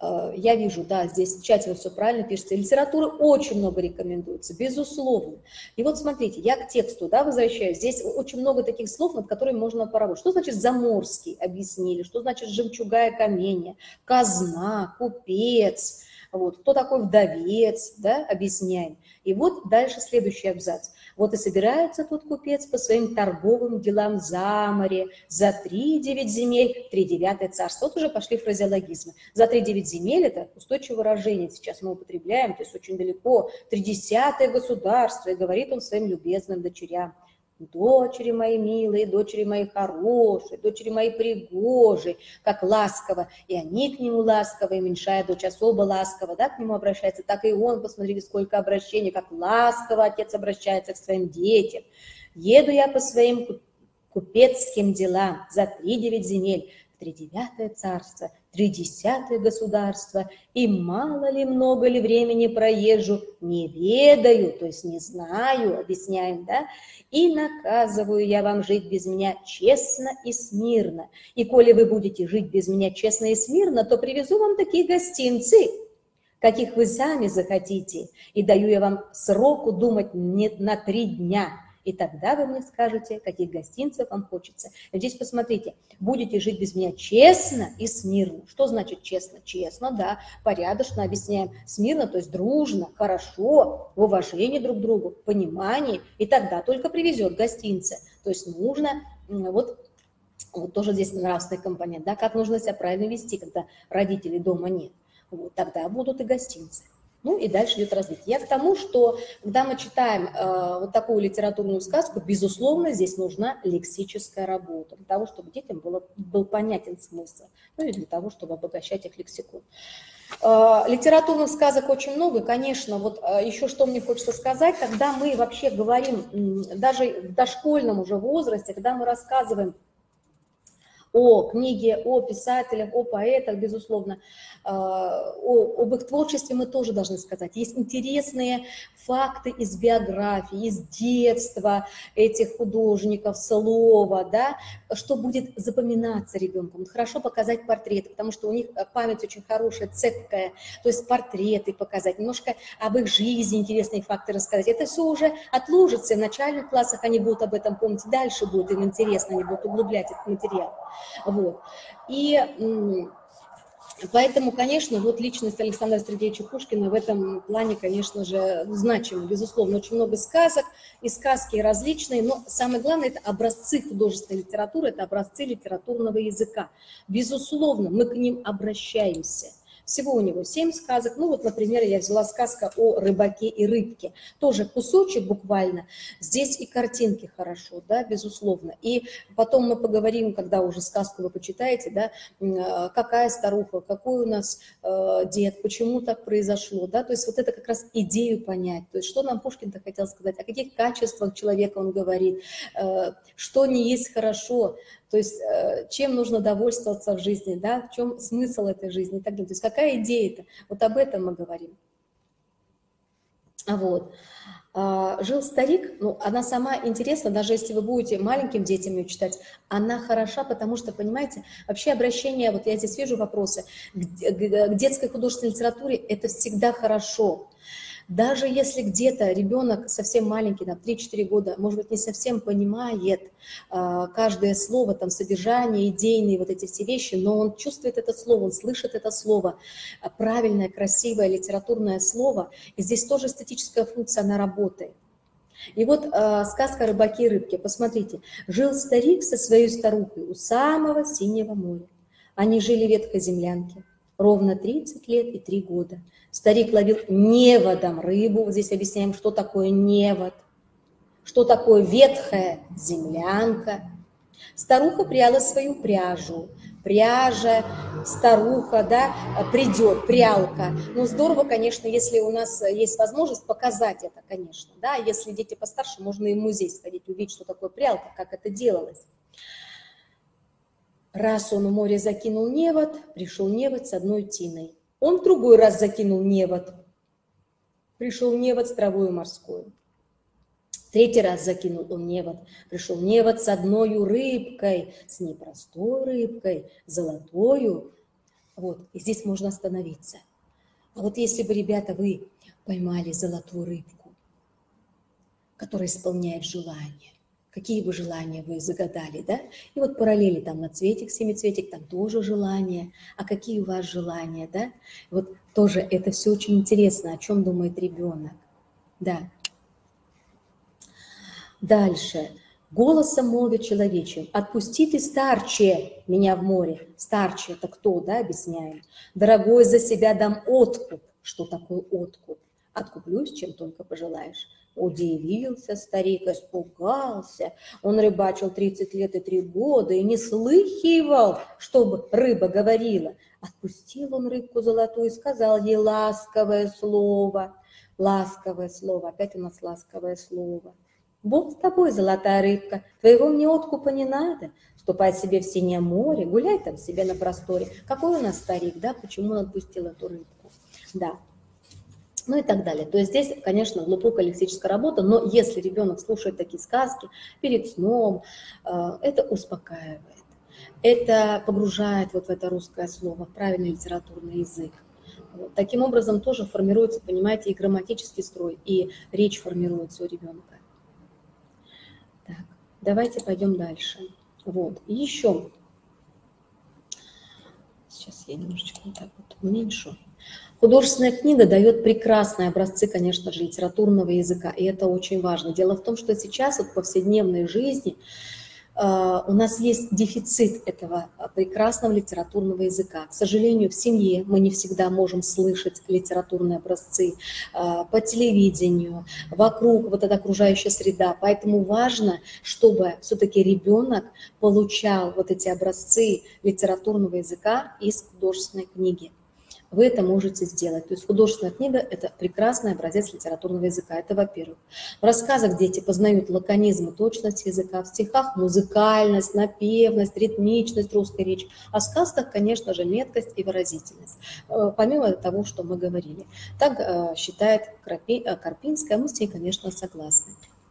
я вижу, да, здесь в чате вот все правильно пишется. Литературы очень много рекомендуется, безусловно. И вот смотрите, я к тексту, да, возвращаюсь. Здесь очень много таких слов, над которыми можно поработать. Что значит заморский, объяснили. Что значит жемчугая каменья, казна, купец. Вот, кто такой вдовец, да, объясняем. И вот дальше следующий абзац. Вот и собирается тот купец по своим торговым делам за море, за 3-9 земель, 3-9 царство. Вот уже пошли фразеологизмы. За 3-9 земель – это устойчивое выражение, сейчас мы употребляем, то есть очень далеко, 3-10 государство, и говорит он своим любезным дочерям. Дочери мои милые, дочери мои хорошие, дочери мои пригожие, как ласково, и они к нему ласково, и меньшая дочь особо ласково, да, к нему обращается, так и он, посмотрите, сколько обращений, как ласково отец обращается к своим детям. Еду я по своим купецким делам за 3-9 земель, 3-9 царство, 3-10 государство, и мало ли, много ли времени проезжу, не ведаю, то есть не знаю, объясняем, да, и наказываю я вам жить без меня честно и смирно. И коли вы будете жить без меня честно и смирно, то привезу вам такие гостинцы, каких вы сами захотите, и даю я вам сроку думать не на 3 дня. И тогда вы мне скажете, каких гостинцев вам хочется. Здесь посмотрите, будете жить без меня честно и смирно. Что значит честно? Честно, да, порядочно объясняем. Смирно, то есть дружно, хорошо, в уважении друг к другу, в понимании. И тогда только привезет гостинцы. То есть нужно, вот тоже здесь нравственный компонент, да, как нужно себя правильно вести, когда родителей дома нет. Вот, тогда будут и гостинцы. Ну и дальше идет развитие. Я к тому, что когда мы читаем вот такую литературную сказку, безусловно, здесь нужна лексическая работа, для того, чтобы детям был понятен смысл, ну и для того, чтобы обогащать их лексикон. Литературных сказок очень много, конечно, вот еще что мне хочется сказать, когда мы вообще говорим, даже в дошкольном уже возрасте, когда мы рассказываем о книге, о писателях, о поэтах, безусловно, об их творчестве мы тоже должны сказать. Есть интересные факты из биографии, из детства этих художников, слова, да, что будет запоминаться ребенком. Хорошо показать портреты, потому что у них память очень хорошая, цепкая, то есть портреты показать, немножко об их жизни интересные факты рассказать. Это все уже отложится, в начальных классах они будут об этом помнить, дальше будет им интересно, они будут углублять этот материал. Вот. И поэтому, конечно, вот личность Александра Сергеевича Пушкина в этом плане, конечно же, значима. Безусловно, очень много сказок, и сказки различные, но самое главное – это образцы художественной литературы, это образцы литературного языка. Безусловно, мы к ним обращаемся. Всего у него 7 сказок. Ну вот, например, я взяла сказка о рыбаке и рыбке. Тоже кусочек буквально. Здесь и картинки хорошо, да, безусловно. И потом мы поговорим, когда уже сказку вы почитаете, да, какая старуха, какой у нас дед, почему так произошло, да, то есть вот это как раз идею понять. То есть что нам Пушкин-то хотел сказать, о каких качествах человека он говорит, что не есть хорошо. То есть чем нужно довольствоваться в жизни, да, в чем смысл этой жизни и так далее. То есть какая идея-то? Вот об этом мы говорим. Вот. Жил старик, ну, она сама интересна, даже если вы будете маленьким детям ее читать, она хороша, потому что, понимаете, вообще обращение, вот я здесь вижу вопросы, к детской художественной литературе это всегда хорошо. Даже если где-то ребенок совсем маленький, на 3-4 года, может быть, не совсем понимает каждое слово, там, содержание, идейные вот эти все вещи, но он чувствует это слово, он слышит это слово, правильное, красивое, литературное слово, и здесь тоже эстетическая функция, она работает. И вот сказка о рыбаке и рыбке, посмотрите. Жил старик со своей старухой у самого синего моря. Они жили в ветхой землянке. Ровно 30 лет и 3 года. Старик ловил неводом рыбу. Вот здесь объясняем, что такое невод, что такое ветхая землянка. Старуха пряла свою пряжу. пряжа, старуха, да, придет, прялка. Ну, здорово, конечно, если у нас есть возможность показать это, конечно, да, если дети постарше, можно и в музей сходить, увидеть, что такое прялка, как это делалось. Раз он в море закинул невод, пришел невод с одной тиной. Он в другой раз закинул невод, пришел невод с травою морскую. Третий раз закинул он невод, пришел невод с одной рыбкой, с непростой рыбкой, золотою. Вот, и здесь можно остановиться. А вот если бы, ребята, вы поймали золотую рыбку, которая исполняет желания, какие бы желания вы загадали, да? И вот параллели там на цветик, семицветик, там тоже желания. А какие у вас желания, да? Вот тоже это все очень интересно, о чем думает ребенок. Да. Дальше. Голосом молвит человечьим: «Отпусти ты, старче, меня в море». Старче – это кто, да, объясняем. «Дорогой, за себя дам откуп». Что такое откуп? Откуплюсь, чем только пожелаешь. Удивился старик, испугался. Он рыбачил 30 лет и 3 года и не слыхивал, чтобы рыба говорила. Отпустил он рыбку золотую и сказал ей ласковое слово. Ласковое слово, опять у нас ласковое слово. «Бог с тобой, золотая рыбка, твоего мне откупа не надо. Ступай себе в синее море, гуляй там себе на просторе». Какой у нас старик, да, почему он отпустил эту рыбку? Да. Ну и так далее. То есть здесь, конечно, глубокая лексическая работа, но если ребенок слушает такие сказки перед сном, это успокаивает, это погружает вот в это русское слово, в правильный литературный язык. Вот. Таким образом тоже формируется, понимаете, и грамматический строй, и речь формируется у ребенка. Так, давайте пойдем дальше. Вот, и еще. Сейчас я немножечко вот так вот уменьшу. Художественная книга дает прекрасные образцы, конечно же, литературного языка, и это очень важно. Дело в том, что сейчас вот в повседневной жизни у нас есть дефицит этого прекрасного литературного языка. К сожалению, в семье мы не всегда можем слышать литературные образцы по телевидению, вокруг вот эта окружающая среда. Поэтому важно, чтобы все-таки ребенок получал вот эти образцы литературного языка из художественной книги. Вы это можете сделать. То есть художественная книга – это прекрасный образец литературного языка. Это во-первых. В рассказах дети познают лаконизм и точность языка, в стихах музыкальность, напевность, ритмичность русской речи, а в сказках, конечно же, меткость и выразительность. Помимо того, что мы говорили. Так считает Карпинская, мы с ней, конечно, согласны.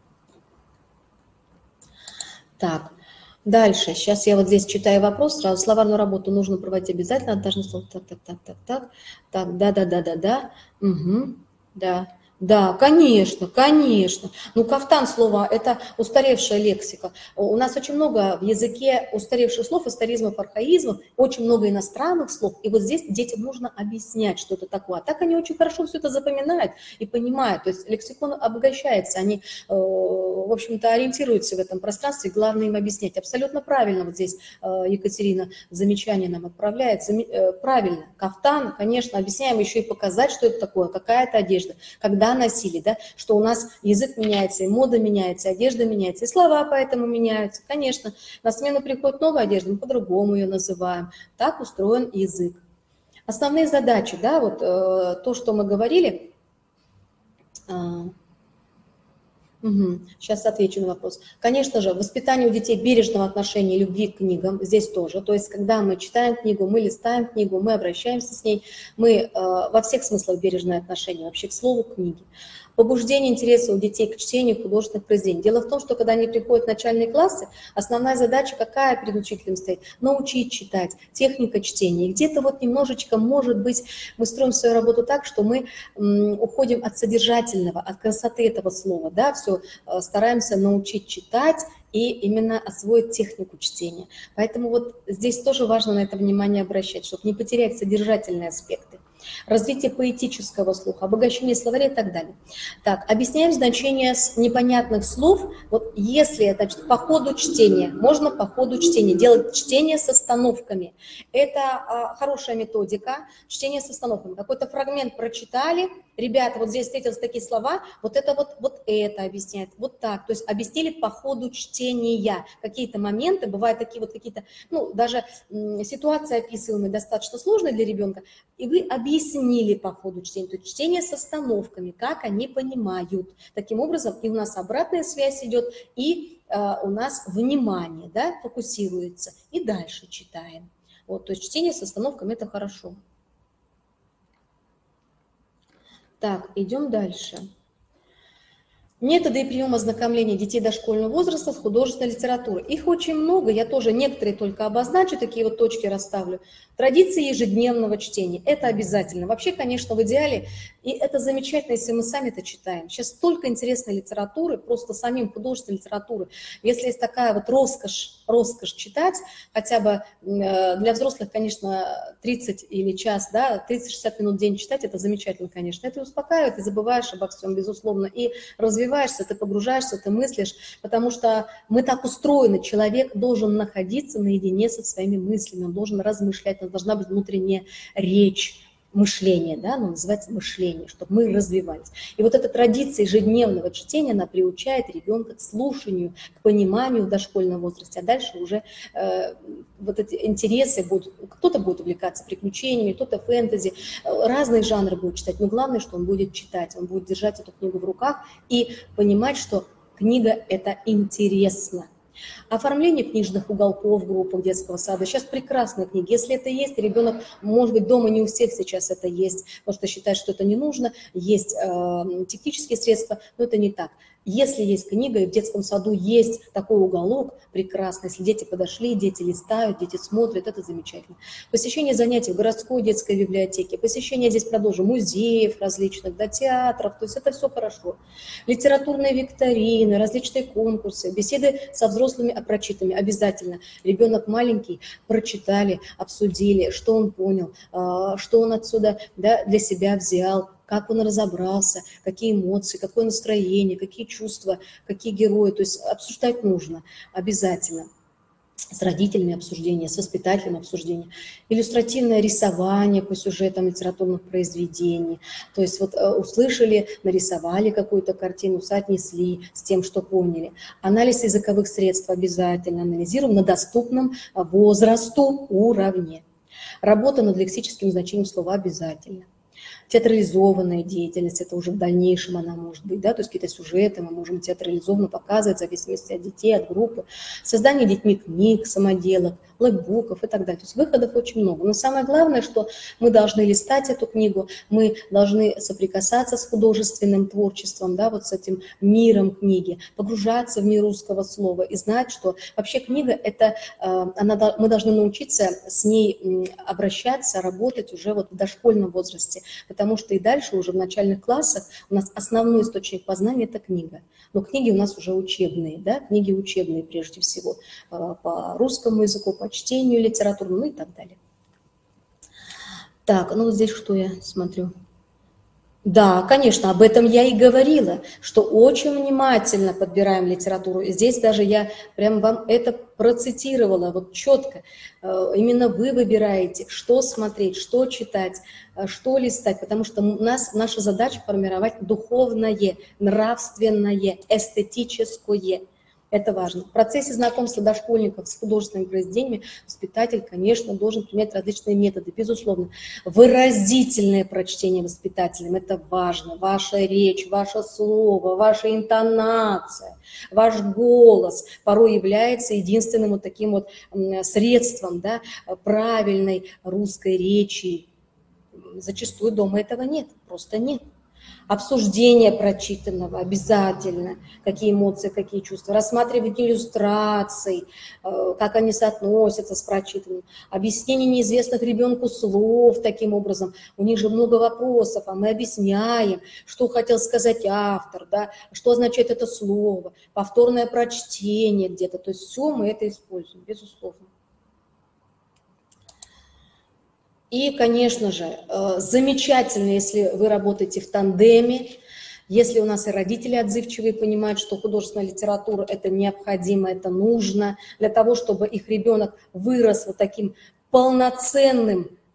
Так. Дальше, сейчас я вот здесь читаю вопрос, сразу словарную работу нужно проводить обязательно, должны слово так, да, угу, да, конечно, конечно. Ну, кафтан слово – это устаревшая лексика. У нас очень много в языке устаревших слов, историзмов, архаизмов, очень много иностранных слов. И вот здесь детям нужно объяснять, что это такое. А так они очень хорошо все это запоминают и понимают. То есть лексикон обогащается, они, в общем-то, ориентируются в этом пространстве. Главное им объяснять. Абсолютно правильно вот здесь Екатерина замечание нам отправляет. Правильно. Кафтан, конечно, объясняем еще и показать, что это такое, какая это одежда, когда носили, да, что у нас язык меняется, и мода меняется, и одежда меняется, и слова поэтому меняются. Конечно, на смену приходит новая одежда, мы по-другому ее называем. Так устроен язык. Основные задачи, да, вот то, что мы говорили. Сейчас отвечу на вопрос. Конечно же, воспитание у детей бережного отношения и любви к книгам здесь тоже. То есть, когда мы читаем книгу, мы листаем книгу, мы обращаемся с ней, мы во всех смыслах бережное отношение вообще к слову книги. Побуждение интереса у детей к чтению художественных произведений. Дело в том, что когда они приходят в начальные классы, основная задача какая перед учителем стоит? Научить читать, техника чтения. И где-то вот немножечко, может быть, мы строим свою работу так, что мы уходим от содержательного, от красоты этого слова, да, все стараемся научить читать и именно освоить технику чтения. Поэтому вот здесь тоже важно на это внимание обращать, чтобы не потерять содержательные аспекты. Развитие поэтического слуха, обогащение словаря и так далее. Так, объясняем значение непонятных слов. Вот если это по ходу чтения, можно по ходу чтения делать чтение с остановками. Это хорошая методика, чтение с остановками. Какой-то фрагмент прочитали, ребята, вот здесь встретились такие слова, вот это объясняет, вот так. То есть объяснили по ходу чтения. Какие-то моменты, бывают такие вот какие-то, ну, даже ситуации описываемые достаточно сложные для ребенка, и вы объяснили по ходу чтения. То есть чтение с остановками, как они понимают. Таким образом, и у нас обратная связь идет, и у нас внимание, да, фокусируется, и дальше читаем. Вот, то есть чтение с остановками – это хорошо. Так, идем дальше. Методы и приемы ознакомления детей дошкольного возраста с художественной литературой. Их очень много, я тоже некоторые только обозначу, такие вот точки расставлю. Традиции ежедневного чтения – это обязательно. Вообще, конечно, в идеале, и это замечательно, если мы сами это читаем. Сейчас столько интересной литературы, просто самим художественной литературы. Если есть такая вот роскошь читать, хотя бы для взрослых, конечно, 30 или час, да, 30-60 минут в день читать – это замечательно, конечно. Это успокаивает, и забываешь обо всем, безусловно, и развиваешься, ты погружаешься, ты мыслишь, потому что мы так устроены, человек должен находиться наедине со своими мыслями, он должен размышлять, у нас должна быть внутренняя речь, мышление, да, оно называется мышление, чтобы мы развивались. И вот эта традиция ежедневного чтения, она приучает ребенка к слушанию, к пониманию в дошкольном возрасте, а дальше уже вот эти интересы будут, кто-то будет увлекаться приключениями, кто-то фэнтези, разные жанры будет читать, но главное, что он будет читать, он будет держать эту книгу в руках и понимать, что книга – это интересно. Оформление книжных уголков в группах детского сада. Сейчас прекрасные книги. Если это есть, ребенок, может быть, дома не у всех сейчас это есть, потому что считает, что это не нужно. Есть технические средства, но это не так. Если есть книга, и в детском саду есть такой уголок, прекрасно. Если дети подошли, дети листают, дети смотрят, это замечательно. Посещение занятий в городской детской библиотеке, посещение, здесь продолжим, музеев различных, да, театров, то есть это все хорошо. Литературные викторины, различные конкурсы, беседы со взрослыми о прочитанном обязательно. Ребенок маленький, прочитали, обсудили, что он понял, что он отсюда, да, для себя взял, как он разобрался, какие эмоции, какое настроение, какие чувства, какие герои. То есть обсуждать нужно обязательно. С родителями обсуждение, с воспитателем обсуждение. Иллюстративное рисование по сюжетам литературных произведений. То есть вот услышали, нарисовали какую-то картину, соотнесли с тем, что поняли. Анализ языковых средств обязательно анализируем на доступном возрасту уровне. Работа над лексическим значением слова обязательно. Театрализованная деятельность, это уже в дальнейшем она может быть, да, то есть какие-то сюжеты мы можем театрализованно показывать в зависимости от детей, от группы. Создание детьми книг, самоделок, лэкбуков и так далее. То есть выходов очень много. Но самое главное, что мы должны листать эту книгу, мы должны соприкасаться с художественным творчеством, да, вот с этим миром книги, погружаться в мир русского слова и знать, что вообще книга это, мы должны научиться с ней обращаться, работать уже вот в дошкольном возрасте, потому что и дальше уже в начальных классах у нас основной источник познания – это книга. Но книги у нас уже учебные, да, книги учебные прежде всего по русскому языку, по чтению литературному, ну и так далее. Так, ну вот здесь что я смотрю? Да, конечно, об этом я и говорила, что очень внимательно подбираем литературу. И здесь даже я прям вам это процитировала, вот четко. Именно вы выбираете, что смотреть, что читать, что листать, потому что наша задача формировать духовное, нравственное, эстетическое. Это важно. В процессе знакомства дошкольников с художественными произведениями воспитатель, конечно, должен применять различные методы, безусловно. Выразительное прочтение воспитателем – это важно. Ваша речь, ваше слово, ваша интонация, ваш голос порой является единственным вот таким вот средством, да, правильной русской речи. Зачастую дома этого нет, просто нет. Обсуждение прочитанного обязательно, какие эмоции, какие чувства, рассматривание иллюстраций, как они соотносятся с прочитанным, объяснение неизвестных ребенку слов таким образом. У них же много вопросов, а мы объясняем, что хотел сказать автор, да, что означает это слово, повторное прочтение где-то. То есть все мы это используем, безусловно. И, конечно же, замечательно, если вы работаете в тандеме, если у нас и родители отзывчивые, понимают, что художественная литература – это необходимо, это нужно, для того, чтобы их ребенок вырос вот таким полноценным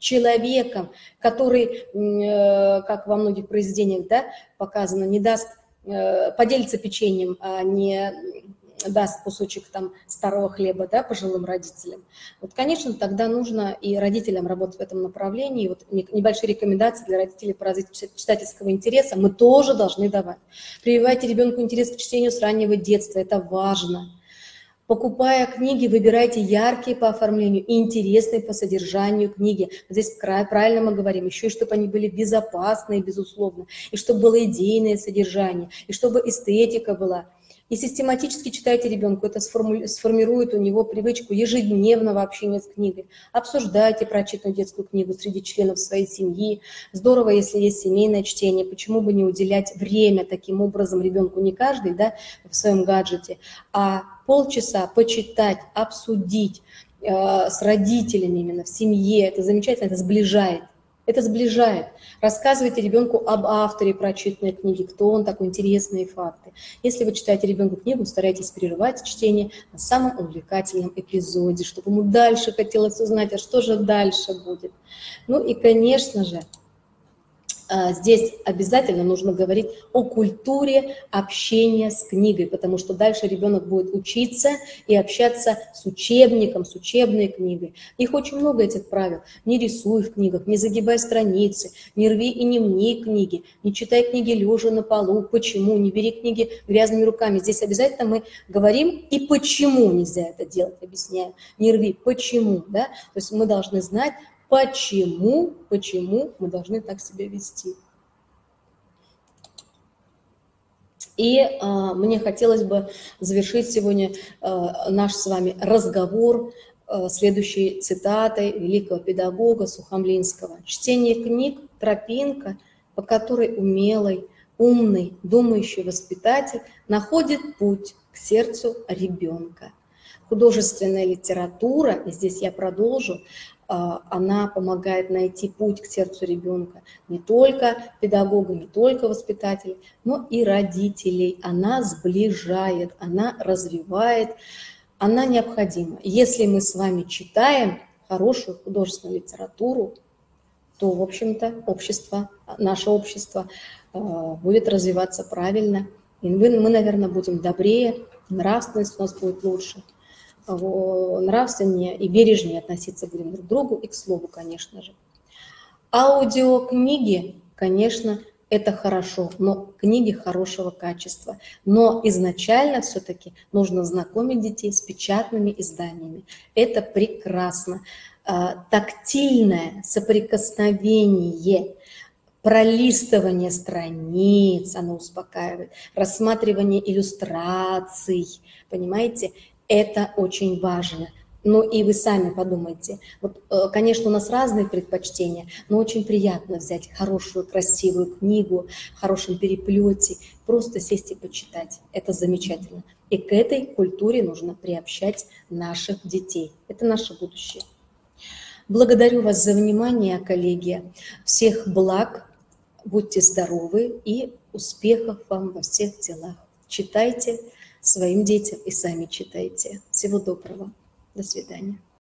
человеком, который, как во многих произведениях, да, показано, не даст, поделится печеньем, а не даст кусочек там старого хлеба, да, пожилым родителям. Вот, конечно, тогда нужно и родителям работать в этом направлении. Вот небольшие рекомендации для родителей по развитию читательского интереса мы тоже должны давать. Прививайте ребенку интерес к чтению с раннего детства, это важно. Покупая книги, выбирайте яркие по оформлению и интересные по содержанию книги. Здесь правильно мы говорим, еще и чтобы они были безопасные, безусловно, и чтобы было идейное содержание, и чтобы эстетика была. И систематически читайте ребенку, это сформирует у него привычку ежедневного общения с книгой. Обсуждайте прочитанную детскую книгу среди членов своей семьи. Здорово, если есть семейное чтение, почему бы не уделять время таким образом ребенку, не каждый, да, в своем гаджете, а полчаса почитать, обсудить с родителями именно в семье. Это замечательно, это сближает. Это сближает. Рассказывайте ребенку об авторе прочитанной книги, кто он такой, интересные факты. Если вы читаете ребенку книгу, старайтесь прерывать чтение на самом увлекательном эпизоде, чтобы ему дальше хотелось узнать, а что же дальше будет. Ну и, конечно же, здесь обязательно нужно говорить о культуре общения с книгой, потому что дальше ребенок будет учиться и общаться с учебником, с учебной книгой. Их очень много, этих правил. Не рисуй в книгах, не загибай страницы, не рви и не мни книги, не читай книги лежа на полу. Почему? Не бери книги грязными руками. Здесь обязательно мы говорим и почему нельзя это делать, объясняем. Не рви, почему, да? То есть мы должны знать, почему мы должны так себя вести. И мне хотелось бы завершить сегодня наш с вами разговор следующей цитатой великого педагога Сухомлинского. «Чтение книг – тропинка, по которой умелый, умный, думающий воспитатель находит путь к сердцу ребенка». Художественная литература, и здесь я продолжу, она помогает найти путь к сердцу ребенка не только педагога, не только воспитателей, но и родителей. Она сближает, она развивает, она необходима. Если мы с вами читаем хорошую художественную литературу, то, в общем-то, наше общество будет развиваться правильно. И мы, наверное, будем добрее, нравственность у нас будет лучше. Нравственнее и бережнее относиться будем друг к другу и к слову, конечно же. Аудиокниги, конечно, это хорошо, но книги хорошего качества. Но изначально все-таки нужно знакомить детей с печатными изданиями. Это прекрасно. Тактильное соприкосновение, пролистывание страниц, оно успокаивает, рассматривание иллюстраций, понимаете? Это очень важно. Ну и вы сами подумайте. Вот, конечно, у нас разные предпочтения, но очень приятно взять хорошую, красивую книгу в хорошем переплете, просто сесть и почитать. Это замечательно. И к этой культуре нужно приобщать наших детей. Это наше будущее. Благодарю вас за внимание, коллеги. Всех благ, будьте здоровы и успехов вам во всех делах. Читайте своим детям и сами читайте. Всего доброго. До свидания.